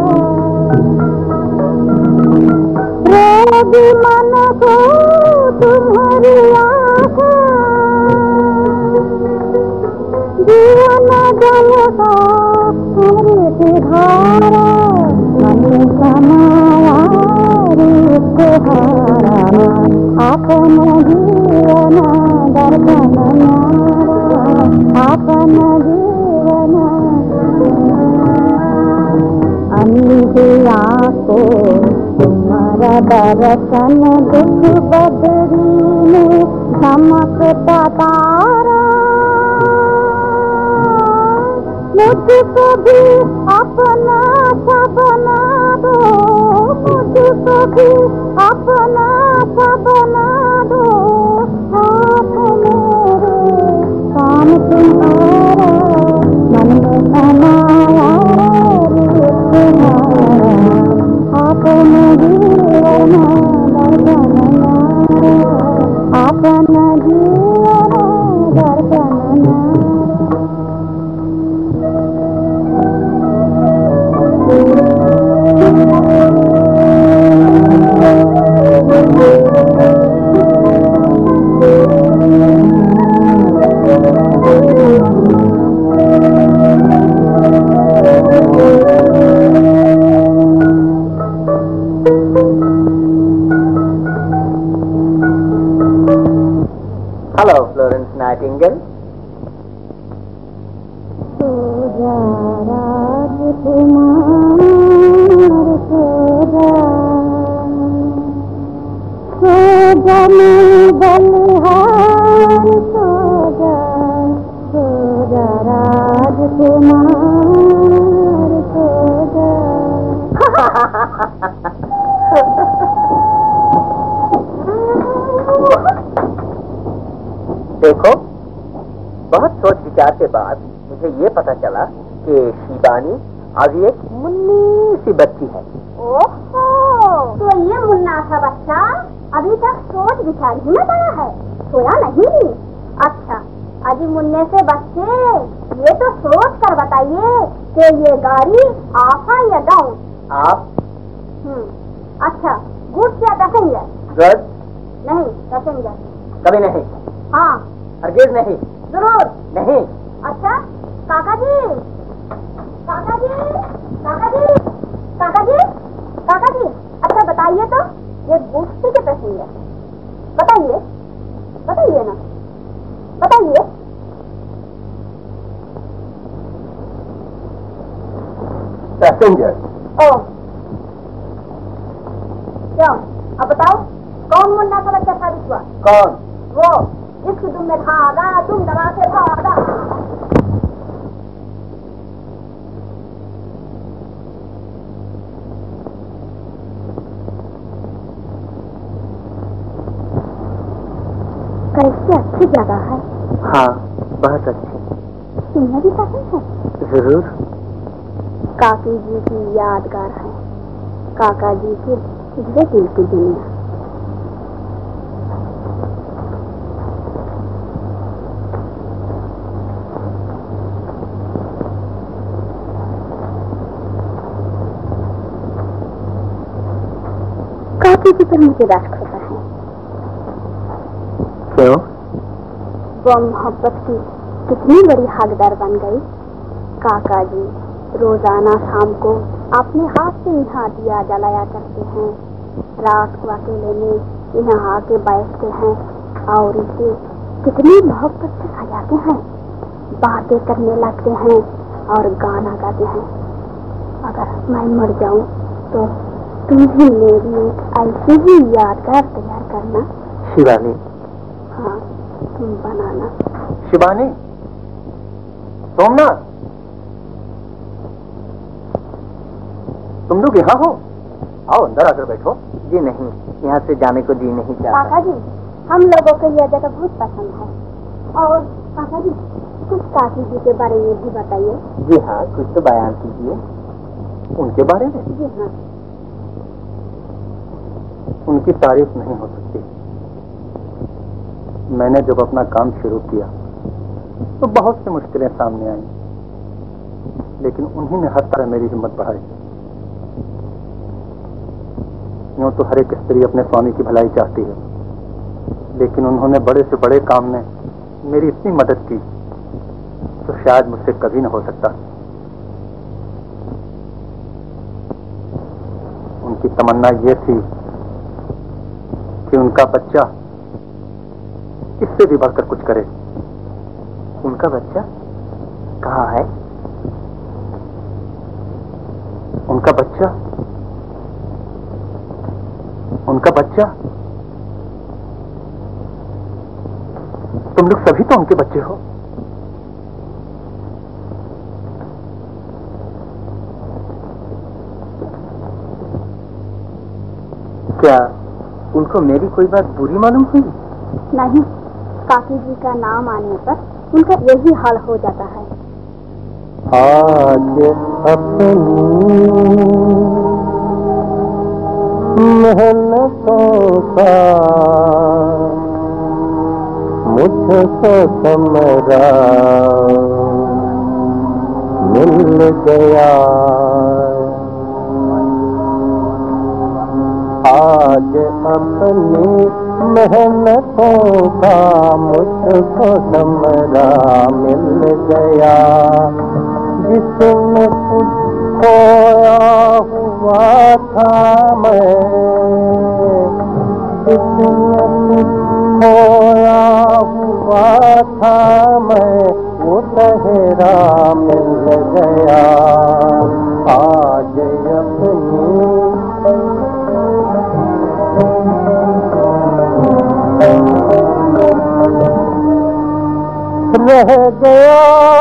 रोगी मन को तुम्हारी आशा, जीवन जल का अमृत धारा, मन समाया रूप हारा, आपन जीवन दर्शन न्यारा, आपन जीवन अंधिया को तुम्हारा दर्शन, दुख बदरी में चमकता तारा, मुझको भी अपना सा बना दो, मुझको भी अपना सा बना दो, आप मेरे काम तुम्हारा, मन में समाया रूप तुम्हारा, आपन जीवन दर्शन न्यारा, आपन जीवन दर्शन न्यारा। Hello, Florence Nightingale. सोजा राजकुमार सोजा, सोजा मैं बलिहार सोजा, सोजा राजकुमार सोजा। देखो, बहुत सोच विचार के बाद मुझे ये पता चला कि शिबानी अभी एक मुन्नी सी बच्ची है। ओहो, तो ये मुन्ना सा बच्चा अभी तक सोच विचार ही में पड़ा है, सोया नहीं। अच्छा, अजी मुन्ने से बच्चे ये तो सोच कर बताइए कि ये गाड़ी अप है या डाउन? आप? अच्छा, गुड्स या पैसेंजर? गुड। नहीं, पैसेंजर। कभी नहीं। हाँ। हरगिज नहीं। जरूर नहीं। अच्छा, काका जी, काका जी, काका जी, काका जी, काका जी, अच्छा बताइए तो ये गुड्स के पैसेंजर, बताइए, बताइए ना, बताइए। पैसेंजर। ओ, क्यों? अब बताओ, कौन मुन्ना का बच्चा साबित हुआ? कौन? वो जिसकी तुम में भागा, तुम दबा से भागा। कैसी अच्छी जगह है। हाँ, बहुत अच्छी। तुम्हें भी पसंद है? जरूर। काकी जी की यादगार है, काका जी की दिल की दुनिया। काकी जी पर मुझे रश्क होता है। क्यों? वो मोहब्बत की कितनी बड़ी हकदार बन गई। काका जी रोजाना शाम को अपने हाथ से यहाँ दिया जलाया करते हैं, रात को अकेले में यहाँ आके बैठते हैं और इसे कितनी मोहब्बत से सजाते हैं, बातें करने लगते हैं और गाना गाते हैं। अगर मैं मर जाऊं तो तुम्हें मेरी एक ऐसी ही यादगार तैयार करना। शिवानी। हाँ, तुम बनाना। शिवानी, सोमनाथ, तुम लोग यहाँ हो? आओ अंदर आकर बैठो। जी नहीं, यहाँ से जाने को जी नहीं चाहता। काका जी, हम लोगों को यह जगह बहुत पसंद है। और काका जी, कुछ काकी जी के बारे में भी बताइए। जी हाँ, कुछ तो बयान कीजिए। उनके बारे में? जी हाँ। उनकी तारीफ नहीं हो सकती। मैंने जब अपना काम शुरू किया तो बहुत सी मुश्किलें सामने आई, लेकिन उन्हीं ने हर तरह मेरी हिम्मत बढ़ाई। यूं तो हर एक स्त्री अपने स्वामी की भलाई चाहती है, लेकिन उन्होंने बड़े से बड़े काम में मेरी इतनी मदद की तो शायद मुझसे कभी न हो सकता। उनकी तमन्ना यह थी कि उनका बच्चा इससे भी बढ़कर कुछ करे। उनका बच्चा कहाँ है? उनका बच्चा तुम लोग सभी तो उनके बच्चे हो। क्या उनको मेरी कोई बात बुरी मालूम हुई? नहीं, काकी जी का नाम आने पर उनका यही हाल हो जाता है। आज अपनी मेहनतों का मुझको समरा मिल गया। आज अपनी मेहनतों का मुझको समरा मिल गया। जिसमें कुछ खोया हुआ था मैं, जिसमें कुछ खोया हुआ था मैं, वो तहरा मिल गया। आज अपनी रह गया।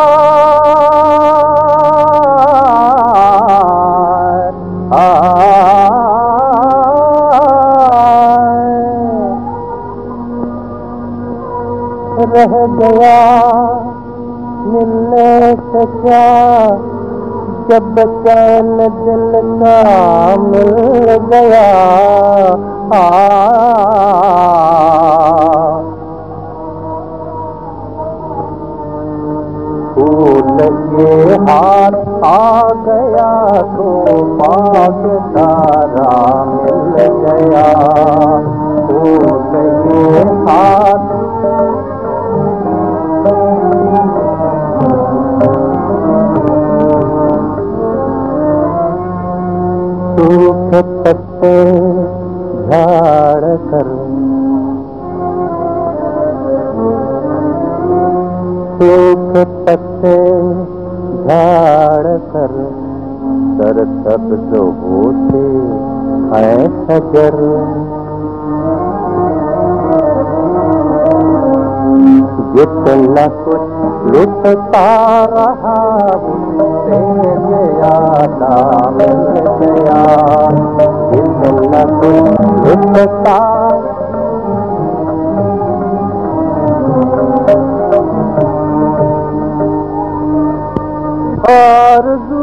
रह गया मिलने से क्या, जब चैन दिल का मिल गया। फूल ये हाथ आ गया तो पाग तारा मिल गया। फूल ये हाथ सूखे पत्ते झाड़ कर, सूखे पत्ते झाड़ कर, सरसब्ज होते हैं शजर। जितना कुछ लुटता रहा उससे ज्यादा मिल गया। जितना कुछ लुटता आरज़ू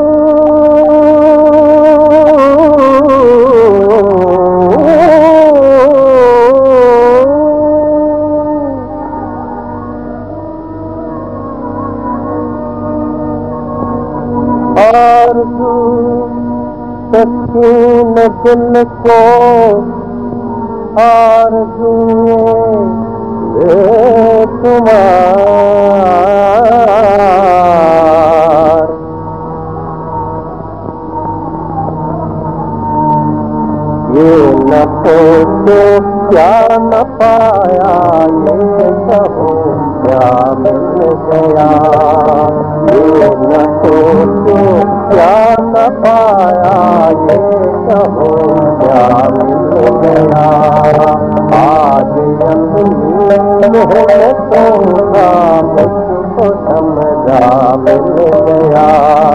सकीन दिल को आरज़ुए बेशुमार। ये न सोचो क्या न पाया, ये कहो क्या मिल गया। ये न सोचो क्या न पाया, ये कहो क्या मिल गया। आज अपनी मेहनतों का मुझको समझा मिल गया।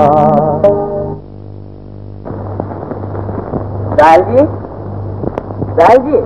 दाल जी, दाल जी।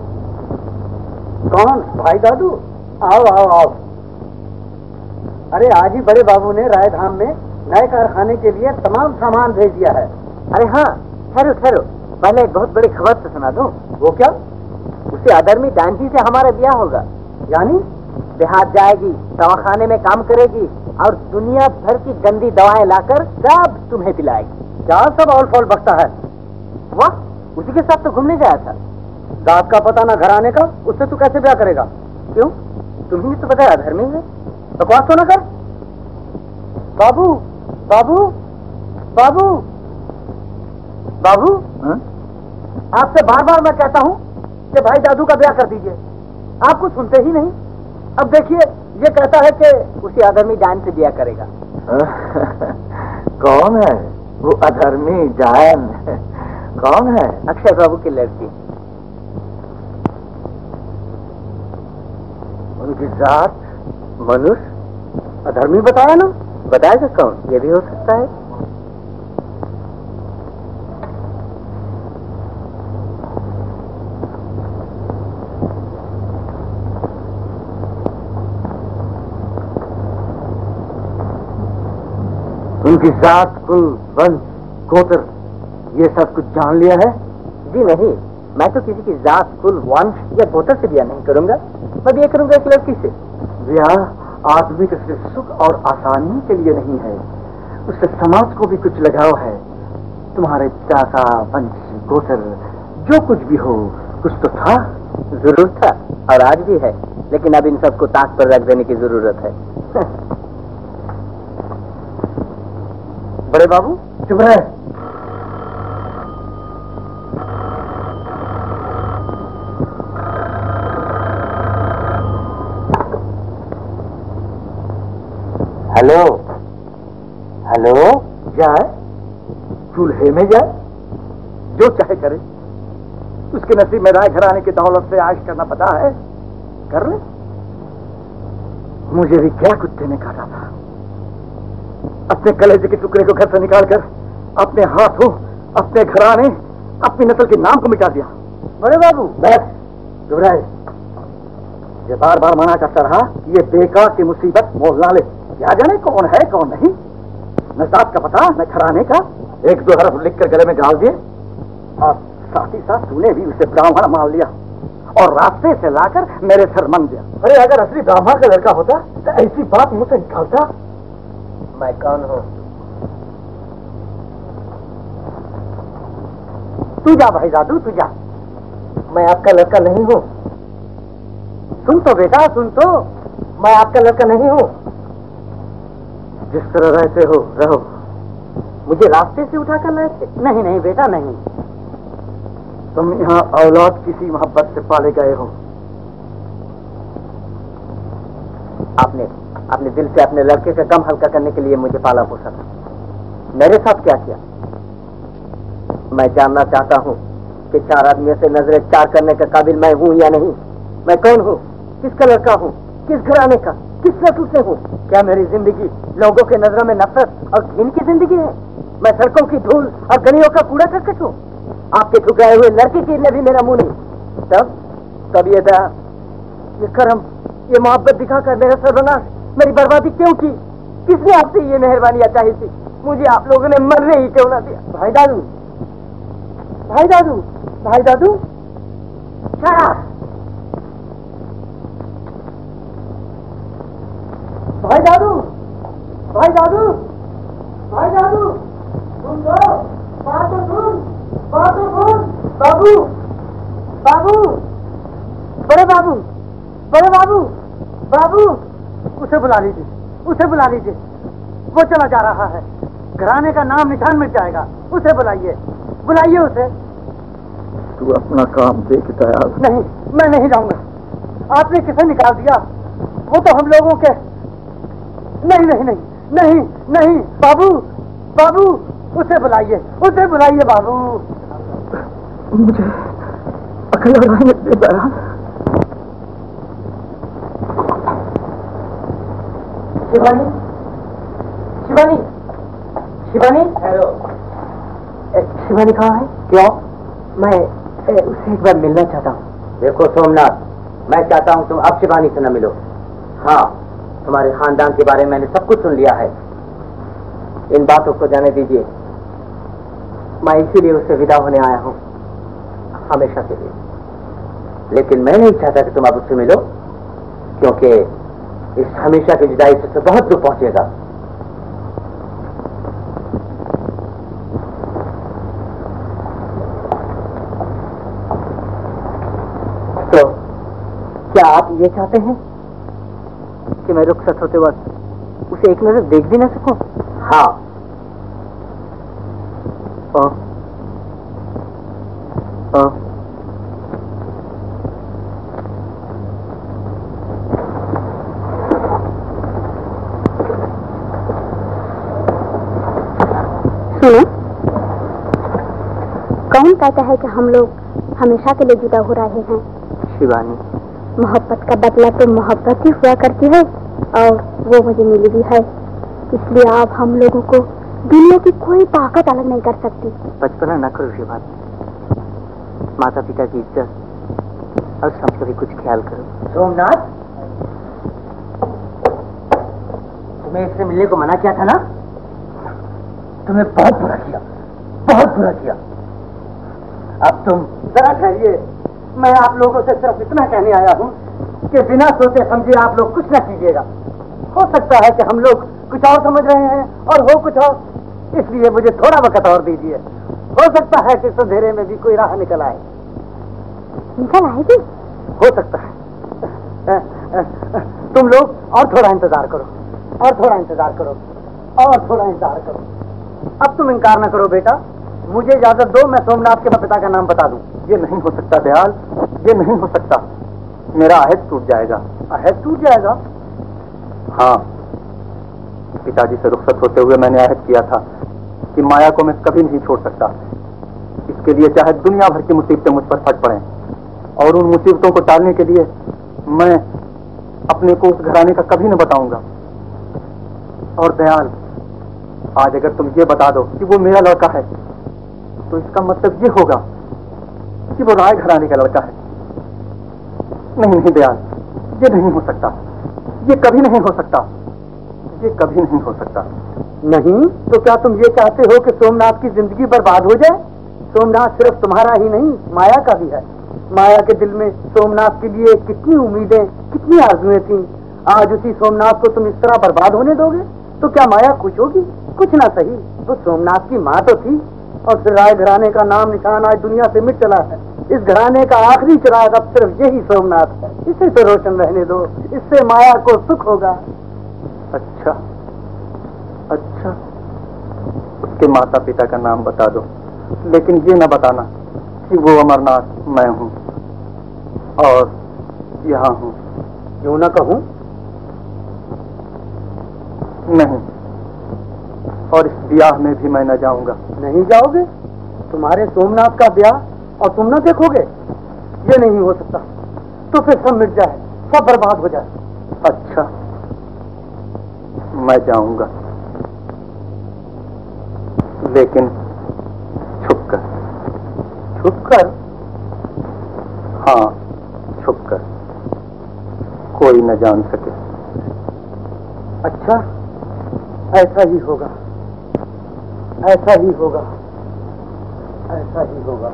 कौन? भाई दादू, आओ आओ आओ। अरे आज ही बड़े बाबू ने रायधाम में नए कारखाने के लिए तमाम सामान भेज दिया है। अरे हाँ, ठहरो ठहरो, पहले एक बहुत बड़ी खबर तो सुना दूं। वो क्या? उसे अधर्मी डांसी से हमारा ब्याह होगा। यानी देहात जाएगी, दवाखाने में काम करेगी, और दुनिया भर की गंदी दवाएं लाकर सब तुम्हें पिलाएगी। क्या सब ऑल फॉल बकता है? वाह, उसी के साथ तो घूमने गया था। दाद का पता ना घर आने का, उससे तू कैसे ब्याह करेगा? क्यों? तुम्हें तो बताया धर्मी है, बकवास तो ना कर। बाबू बाबू बाबू बाबू, आपसे बार बार मैं कहता हूँ कि भाई दादू का ब्याह कर दीजिए, आप कुछ सुनते ही नहीं। अब देखिए, ये कहता है कि उसी अधर्मी जान से ब्याह करेगा। कौन है वो अधर्मी जान? कौन है? अक्षय बाबू की लड़की। उनकी जात मनुष्य? अधर्मी बताया ना? बताएगा कौन? ये भी हो सकता है। उनकी जात, कुल, वंश, गोत्र, ये सब कुछ जान लिया है? जी नहीं, मैं तो किसी की जात, कुल, वंश या गोत्र से ब्याह नहीं करूंगा। मैं ब्याह करूंगा एक लड़की से। ब्याह आदमी के सिर्फ सुख और आसानी के लिए नहीं है, उससे समाज को भी कुछ लगाव है। तुम्हारे चाचा, वंश, गोत्र, जो कुछ भी हो, कुछ तो था। जरूर था और आज भी है, लेकिन अब इन सबको ताक पर रख देने की जरूरत है। बड़े बाबू चुप रहे। हेलो हेलो, जाए चूल्हे में जाए, जो चाहे करे। उसके नसीब में राय घराने की दौलत से आयश करना पता है, कर ले। मुझे भी क्या कुत्ते ने काटा था। अपने कलेजे के टुकड़े को घर से निकालकर अपने हाथों, अपने घराने, अपनी नस्ल के नाम को मिटा दिया। बड़े बाबू बस घबराए, ये बार बार मना करता रहा कि ये बेकार की मुसीबत मोल ना ले। क्या जाने कौन है कौन नहीं, न जात का पता न घराने का। एक दो हरफ लिख कर गले में डाल दिए और साथ ही साथ तूने भी उसे ब्राह्मण मान लिया और रास्ते से लाकर मेरे सर मन दिया। अरे अगर असली ब्राह्मण का लड़का होता तो ऐसी बात मुझसे निकालता। मैं कौन हूँ? तू जा भाई दादू, तू जा। मैं आपका लड़का नहीं हूँ। सुन तो बेटा, सुन तो, मैं आपका लड़का नहीं हूँ। जिस तरह रहते हो रहो। मुझे रास्ते से उठाकर लाए थे? नहीं नहीं बेटा नहीं, तुम यहाँ औलाद किसी मोहब्बत से पाले गए हो। आपने अपने दिल से अपने लड़के का गम हल्का करने के लिए मुझे पाला पोसा था। मेरे साथ क्या किया? मैं जानना चाहता हूँ कि चार आदमियों से नजरें चार करने का काबिल मैं हूँ या नहीं। मैं कौन हूँ, किसका लड़का हूँ, किस घराने का, किस नस्ल से हूँ? क्या मेरी जिंदगी लोगों के नजरों में नफरत और घिन की जिंदगी है? मैं सड़कों की धूल और गलियों का कूड़ा करकट हूँ? आपके ठुकराए हुए लड़के की ने भी मेरा मुंह नहीं। तब ये दया, ये कर्म, ये मोहब्बत दिखाकर मेरा सर्वनाश, मेरी बर्बादी क्यों की? किसने आपसे ये मेहरबानियां चाही थी? मुझे आप लोगों ने मरने ही क्यों ना दिया? भाई दादू, भाई दादू, भाई दादू, भाई दादू, भाई दादू, भाई दादू, सुन लो, बात तो सुन, बात तो सुन। बाबू, बाबू, बड़े बाबू, बड़े बाबू, बाबू, उसे बुला लीजिए, उसे बुला लीजिए, वो चला जा रहा है, घराने का नाम निशान मिट जाएगा। उसे बुलाइए, बुलाइए उसे। तू अपना काम देखता है। नहीं, मैं नहीं जाऊंगा। आपने किसे निकाल दिया? वो तो हम लोगों के। नहीं नहीं नहीं नहीं नहीं, बाबू, बाबू, उसे बुलाइए, उसे बुलाइए बाबू। मुझे अकेला रहने दे बहरा। शिवानी, शिवानी, शिवानी, हेलो। शिवानी कहाँ है? क्यों? मैं उससे एक बार मिलना चाहता हूँ। देखो सोमनाथ, मैं चाहता हूँ तुम अब शिवानी से न मिलो। हाँ, तुम्हारे खानदान के बारे में मैंने सब कुछ सुन लिया है। इन बातों को जाने दीजिए। मैं इसीलिए उससे विदा होने आया हूँ, हमेशा के लिए। लेकिन मैं नहीं चाहता कि तुम अब उससे मिलो, क्योंकि इस हमेशा की जुदाई से बहुत दुख पहुंचेगा। तो क्या आप ये चाहते हैं कि मैं रुखसत होते वक्त उसे एक नजर देख भी ना सकूं? हाँ। सुनो, कौन कहता है कि हम लोग हमेशा के लिए जुदा हो रहे हैं? शिवानी, मोहब्बत का बदला तो मोहब्बत ही हुआ करती है और वो मुझे मिली भी है, इसलिए आप हम लोगों को दुनिया की कोई ताकत अलग नहीं कर सकती। बचपना न करो शिवानी, माता पिता की इज्जत और समझ का भी कुछ ख्याल करो। सोमनाथ, तुम्हें इससे मिलने को मना किया था ना? तुमने बहुत बुरा किया, बहुत बुरा किया। अब तुम जरा ठहरिए, मैं आप लोगों से सिर्फ इतना कहने आया हूँ कि बिना सोचे समझे आप लोग कुछ न कीजिएगा। हो सकता है कि हम लोग कुछ और समझ रहे हैं और हो कुछ और, इसलिए मुझे थोड़ा वक्त और दीजिए। हो सकता है कि इस अंधेरे में भी कोई राह निकल आए। निकल आएगी? हो सकता है। तुम लोग और थोड़ा इंतजार करो, और थोड़ा इंतजार करो, और थोड़ा इंतजार करो। अब तुम इनकार न करो बेटा, मुझे इजाजत दो, मैं सोमनाथ के पिता का नाम बता दूं। ये नहीं हो सकता दयाल, ये नहीं हो सकता। मेरा अहद टूट जाएगा। अहद टूट जाएगा? हाँ, पिताजी से रुखसत होते हुए मैंने अहद किया था कि माया को मैं कभी नहीं छोड़ सकता। इसके लिए चाहे दुनिया भर की मुसीबतें मुझ पर फट पड़ें, और उन मुसीबतों को टालने के लिए मैं अपने को उस घराने का कभी न बताऊंगा। और दयाल, आज अगर तुम ये बता दो कि वो मेरा लड़का है, तो इसका मतलब ये होगा कि वो राय घराने का लड़का है। नहीं नहीं दयाल, ये नहीं हो सकता, ये कभी नहीं हो सकता, ये कभी नहीं हो सकता। नहीं तो क्या तुम ये चाहते हो कि सोमनाथ की जिंदगी बर्बाद हो जाए? सोमनाथ सिर्फ तुम्हारा ही नहीं, माया का भी है। माया के दिल में सोमनाथ के लिए कितनी उम्मीदें, कितनी आरज़ुएं थीं। आज उसी सोमनाथ को तुम इस तरह बर्बाद होने दोगे तो क्या माया खुश होगी? कुछ ना सही, तो सोमनाथ की माँ तो थी, और फिर राय घराने का नाम निशान आज दुनिया से मिट चला है। इस घराने का आखिरी चिराग अब सिर्फ यही सोमनाथ है। इसे तो रोशन रहने दो, इससे माया को सुख होगा। अच्छा अच्छा, उसके माता पिता का नाम बता दो, लेकिन ये न बताना कि वो अमरनाथ मैं हूँ और यहाँ हूँ। क्यों ना कहूँ? नहीं, और इस ब्याह में भी मैं न जाऊंगा। नहीं जाओगे? तुम्हारे सोमनाथ का ब्याह और तुम न देखोगे? ये नहीं हो सकता। तो फिर सब मिट जाए, सब बर्बाद हो जाए। अच्छा, मैं जाऊंगा, लेकिन छुपकर। छुपकर? हाँ, छुपकर, कोई न जान सके। अच्छा, ऐसा ही होगा, ऐसा ही होगा, ऐसा ही होगा।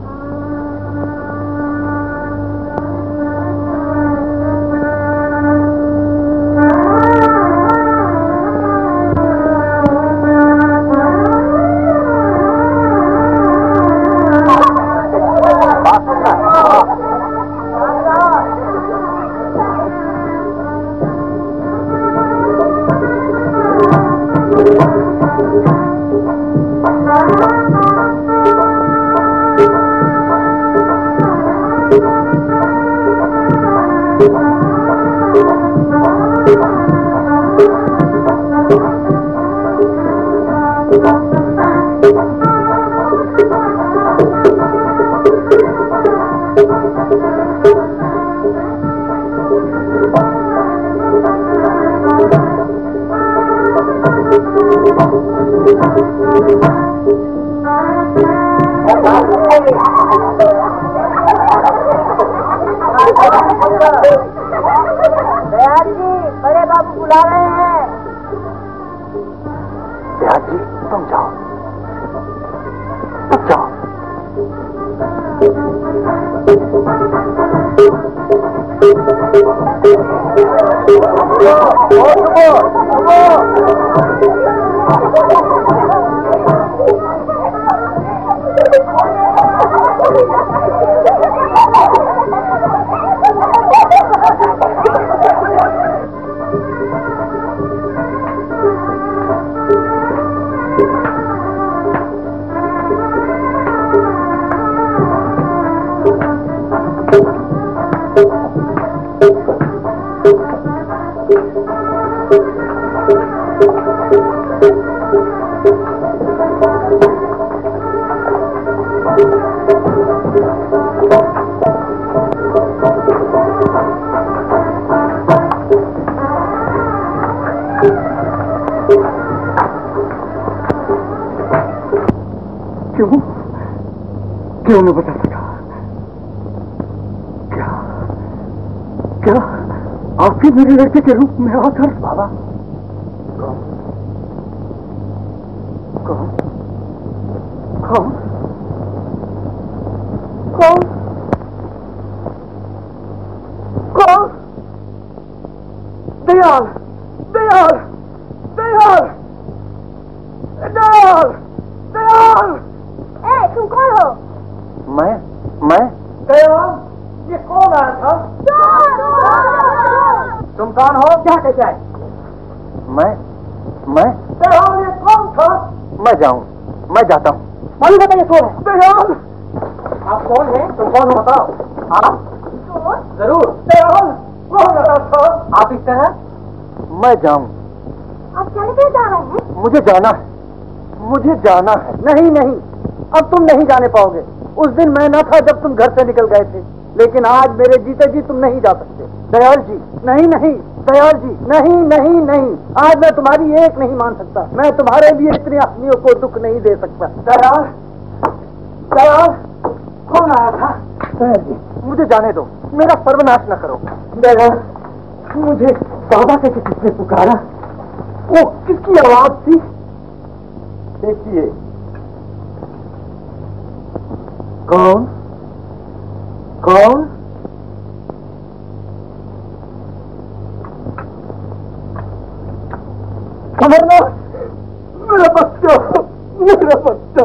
बड़े बाबू बुला रहे हैं। दयाल जी, तुम जाओ, तुम जाओ। क्यों न बता सका? क्या क्या आपके मेरे लड़के के रूप में आकर? बाबा कौन कौन कौन कौन कौन? दयाल दयाल दयाल दयाल दयाल! तुम कौन हो? मैं दयाल, ये कौन आया था? तुम कौन हो? क्या कहता है? मैं दयाल, ये कौन था? मैं जाता हूँ। मालूम बताइए कौन है? दयाल, आप कौन हैं? तुम कौन हो बताओ। आप? जरूर। दयाल, कौन आया था? आप इस तरह? मैं जाऊँ। आप चले क्यों जा रहे हैं? मुझे जाना है। नहीं नहीं, अब तुम नहीं जाने पाओगे। उस दिन मैं न था जब तुम घर से निकल गए थे, लेकिन आज मेरे जीते जी तुम नहीं जा सकते। दयाल जी, नहीं नहीं, दयाल जी, नहीं नहीं नहीं, आज मैं तुम्हारी एक नहीं मान सकता। मैं तुम्हारे लिए इतने आदमियों को दुख नहीं दे सकता। दयाल, दयाल, कौन आया था? दयाल जी, मुझे जाने दो, मेरा सर्वनाश न करो। दयाल, मुझे बाबा के किसने पुकारा? वो किसकी आवाज थी? देखिए। कौन कौन? अमरनाथ, मेरा बच्चा, मेरा बच्चा।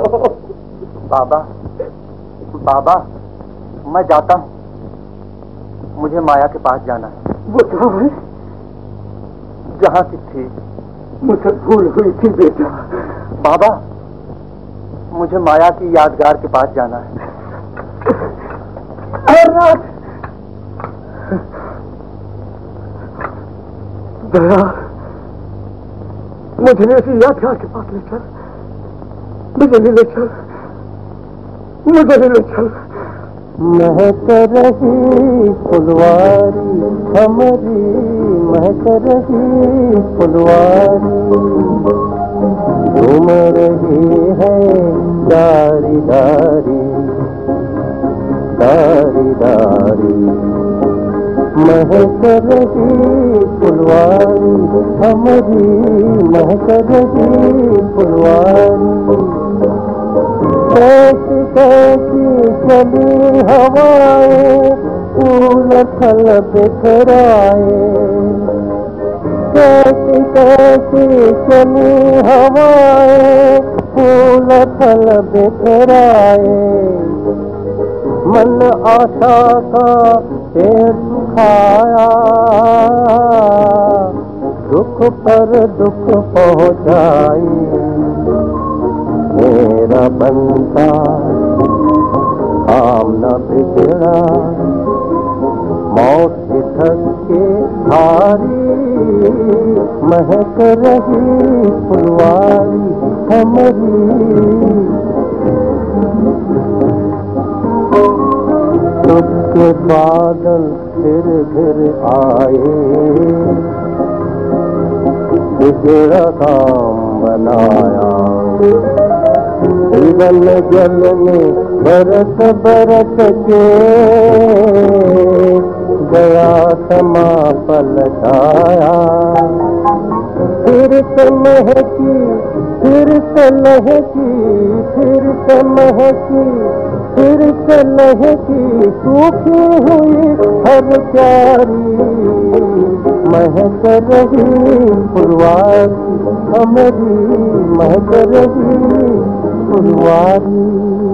बाबा, मैं जाता हूँ। मुझे माया के पास जाना है। वो कहाँ है? जहाँ की थी। मुझे भूल हुई थी बेटा। बाबा, मुझे माया की यादगार के पास जाना है। अमरनाथ, दया, मुझे ऐसी यादगार के पास ले चल। मुझे ले चल, मुझे ले चल। महक रही फुलवारी हमारी, महक रही फुलवारी, झूम रही है डारी डारी डारी डारी। महक रही फुलवारी हमारी, महक रही फुलवारी। कैसी कैसी चली हवाएं फूल फल बिखराए, कैसी कैसी चली हवाएं फूल फल बिखराए। मन आशा का पेड़ सुखाया, दुख पर दुख पहुँचाए। मेरा बनता काम न बिगड़ा, मौत के धक्के भारी। महक रही फुलवारी हमारी। दुख के बादल फिर आए, बिगड़ा काम बनाया। जीवन जल में बरस बरस के गया समा पलटाया। फिर से महकी, फिर से महकी, फिर से महकी, फिर से महकी सूखी हुई हर प्यारी। महक रही फुलवारी हमारी, महक रही फुलवारी।